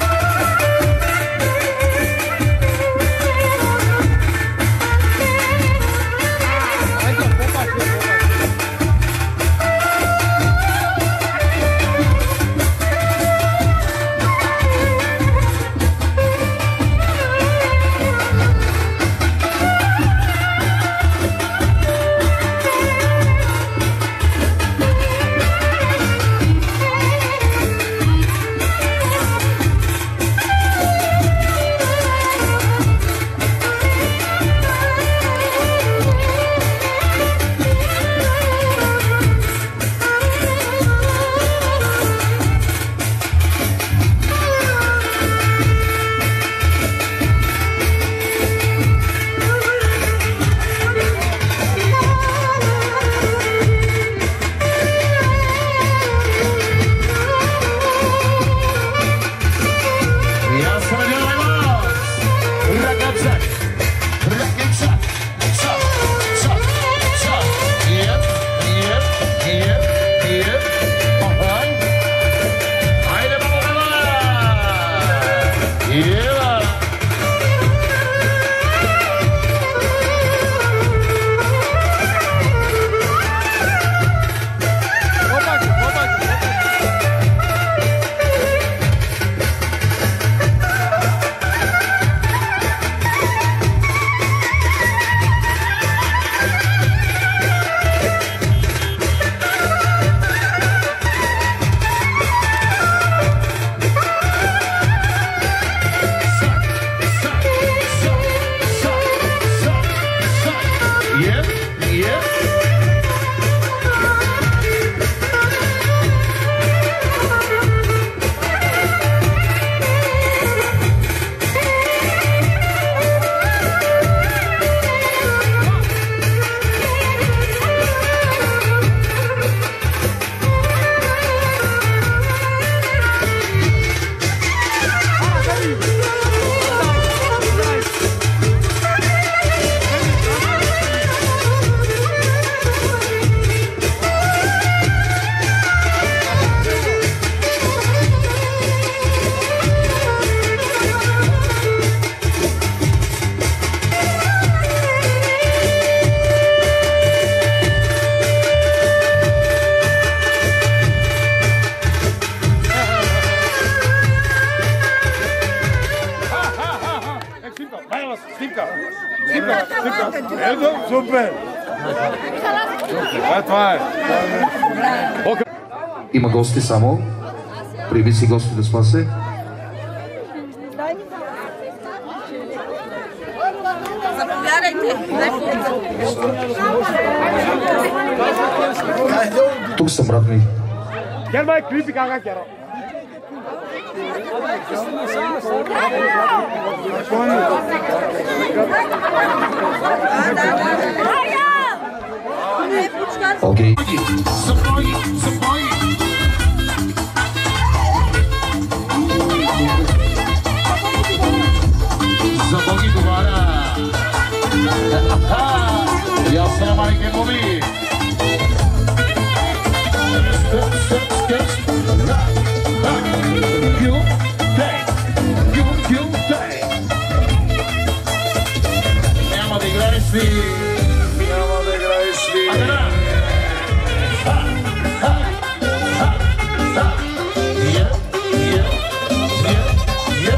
Ето, супер! Това е, това е. Има гости само. Приеми си гостите с пасе. Тук съм, брат ми. Гербай, клипи кака кера. Окей. Забоги добара. Я съм майке мови. Стъп, стъп, стъп. Гюм, тей. Гюм, гюм, тей. Няма да играеш ли. Няма да играеш ли. Адена. Ха, ха, ха, ха. Я, я, я, я.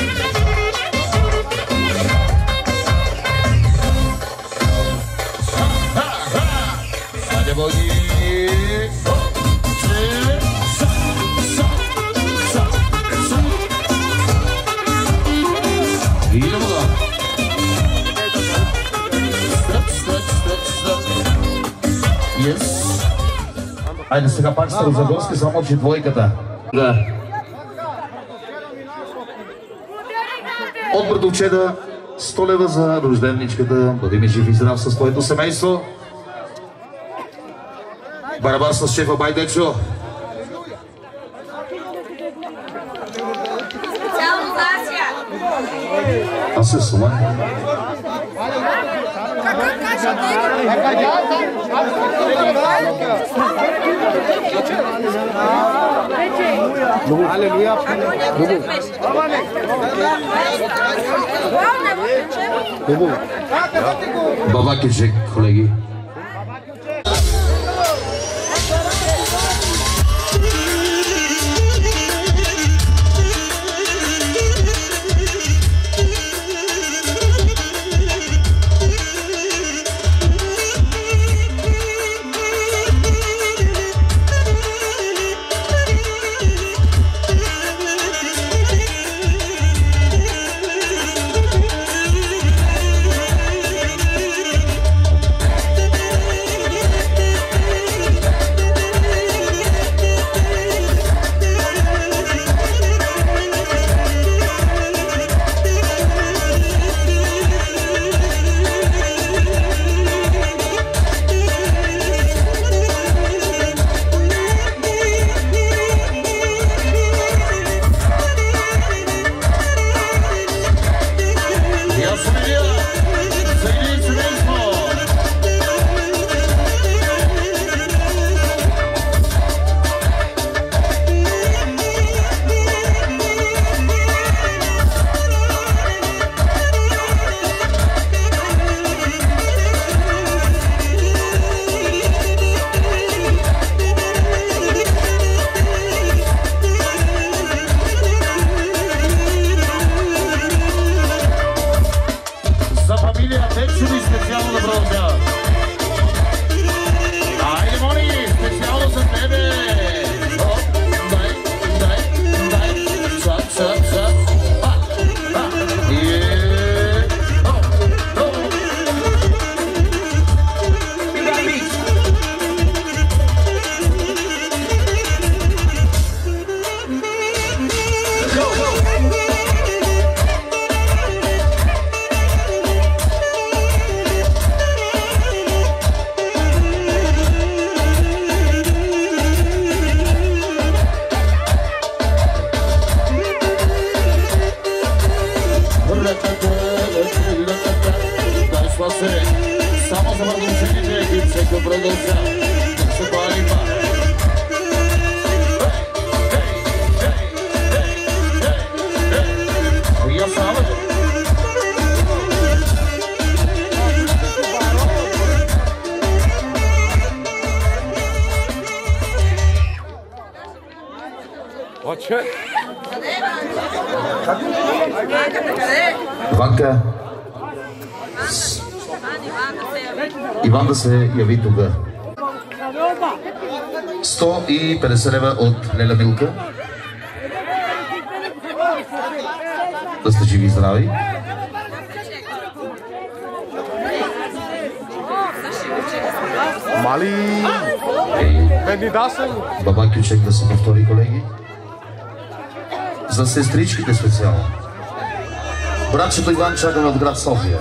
Боги. Идемо да. Стъп, стъп, стъп, стъп. Yes. Айде сега пак Старозагорски, само че двойката. Да. От братовчеда сто лева за рожденничката. Бъди ми жив и здрав със твоето семейство. Барабар с шефа Байдечо. Специално за Асия. Аз се сума. Алелуя. Баба Кичек, колеги. Иванка, Иван да се яви тук. сто и петдесет лева от Леля Милка. Да сте живи и здрави. Мали! Бедни дасен! Баба Кючек да се повтори, колеги. За сестричките специално. Братчето Иван чакаме от град София.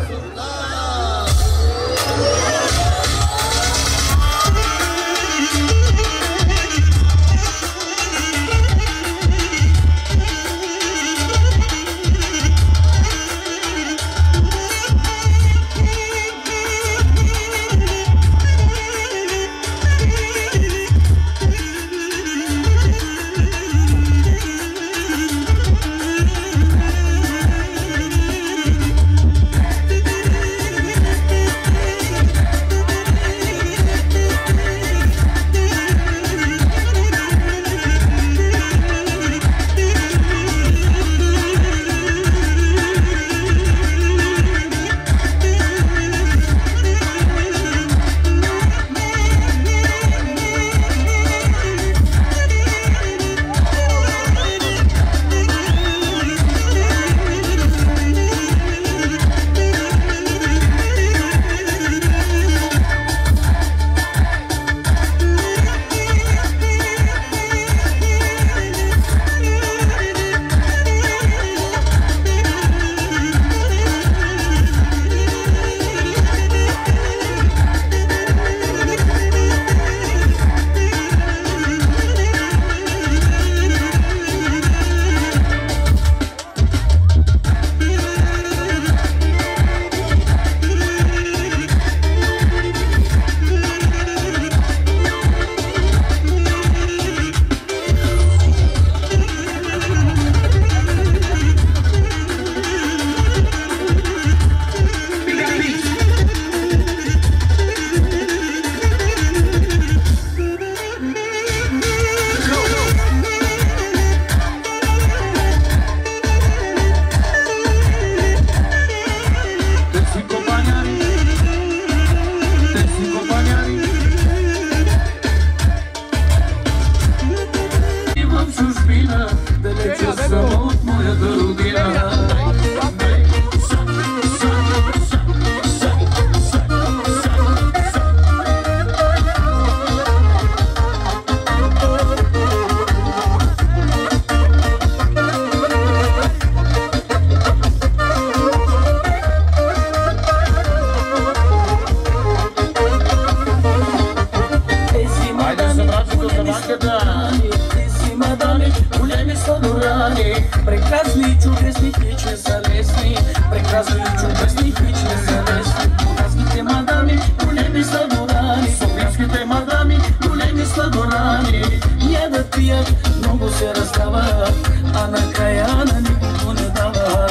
Прекрасни, чудесни, хични са лесни. Прекрасни, чудесни, хични са лесни. Бургаските мадами, големи сладорани. Софийските мадами, големи сладорани. Ядат, пият, много се раздават, а накрая на никого не дават.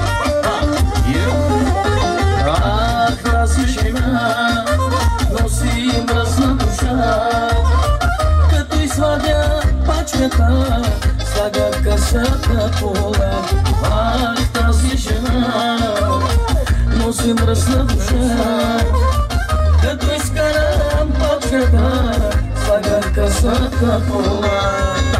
Ах, тази жена носи мръсна душа, като извадя пачката, слага късата пола. Ах, тази жена носи мръсна душа, като изкарам пачката, слага късата пола.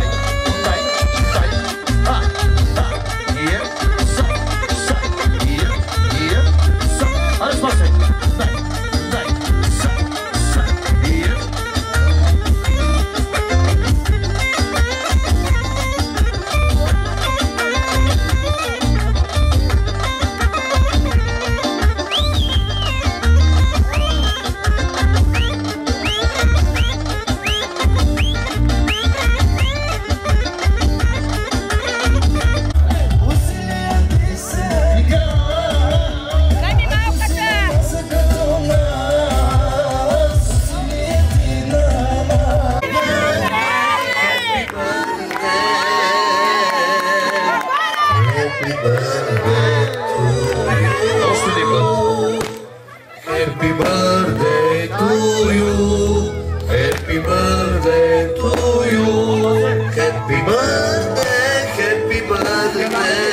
Happy birthday to you. Happy birthday to you. Happy birthday, happy birthday.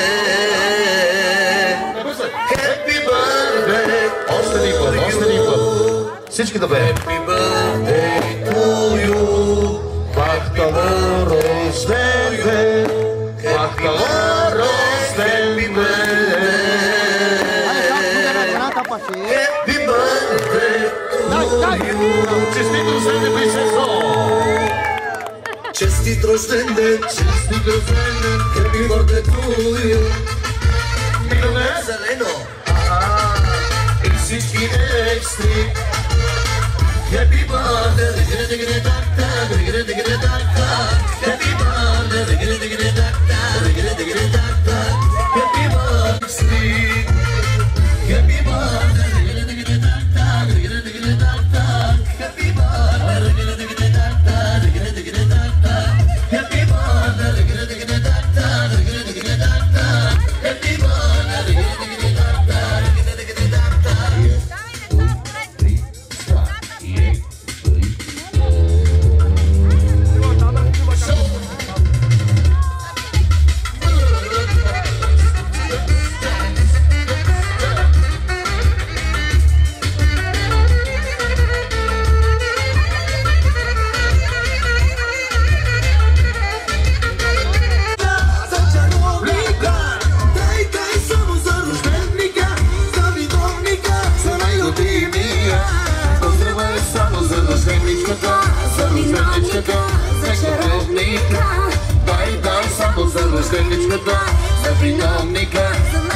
Happy birthday. Още един път, още един път. Всички да бе. Happy birthday to you. Пак това рожден ден. Пак това рожден ден. Happy birthday to you. Честито, Сенде Принцесо! Честито рожден ден, честит рожден ден, happy birthday to you. Миле зелено, и всички екстри. Happy birthday, digre digre tak tak, digre digre tak tak. Happy birthday, digre digre tak tak, digre digre tak tak. Happy birthday, happy birthday, digre digre tak tak, digre digre tak tak. Happy birthday, digre digre tak tak, digre digre tak tak. Happy birthday, digre digre tak tak, digre digre tak tak. Happy birthday, digre digre tak tak, digre digre tak tak. За чаровника, дай, дай само за рожденичката, за виновника.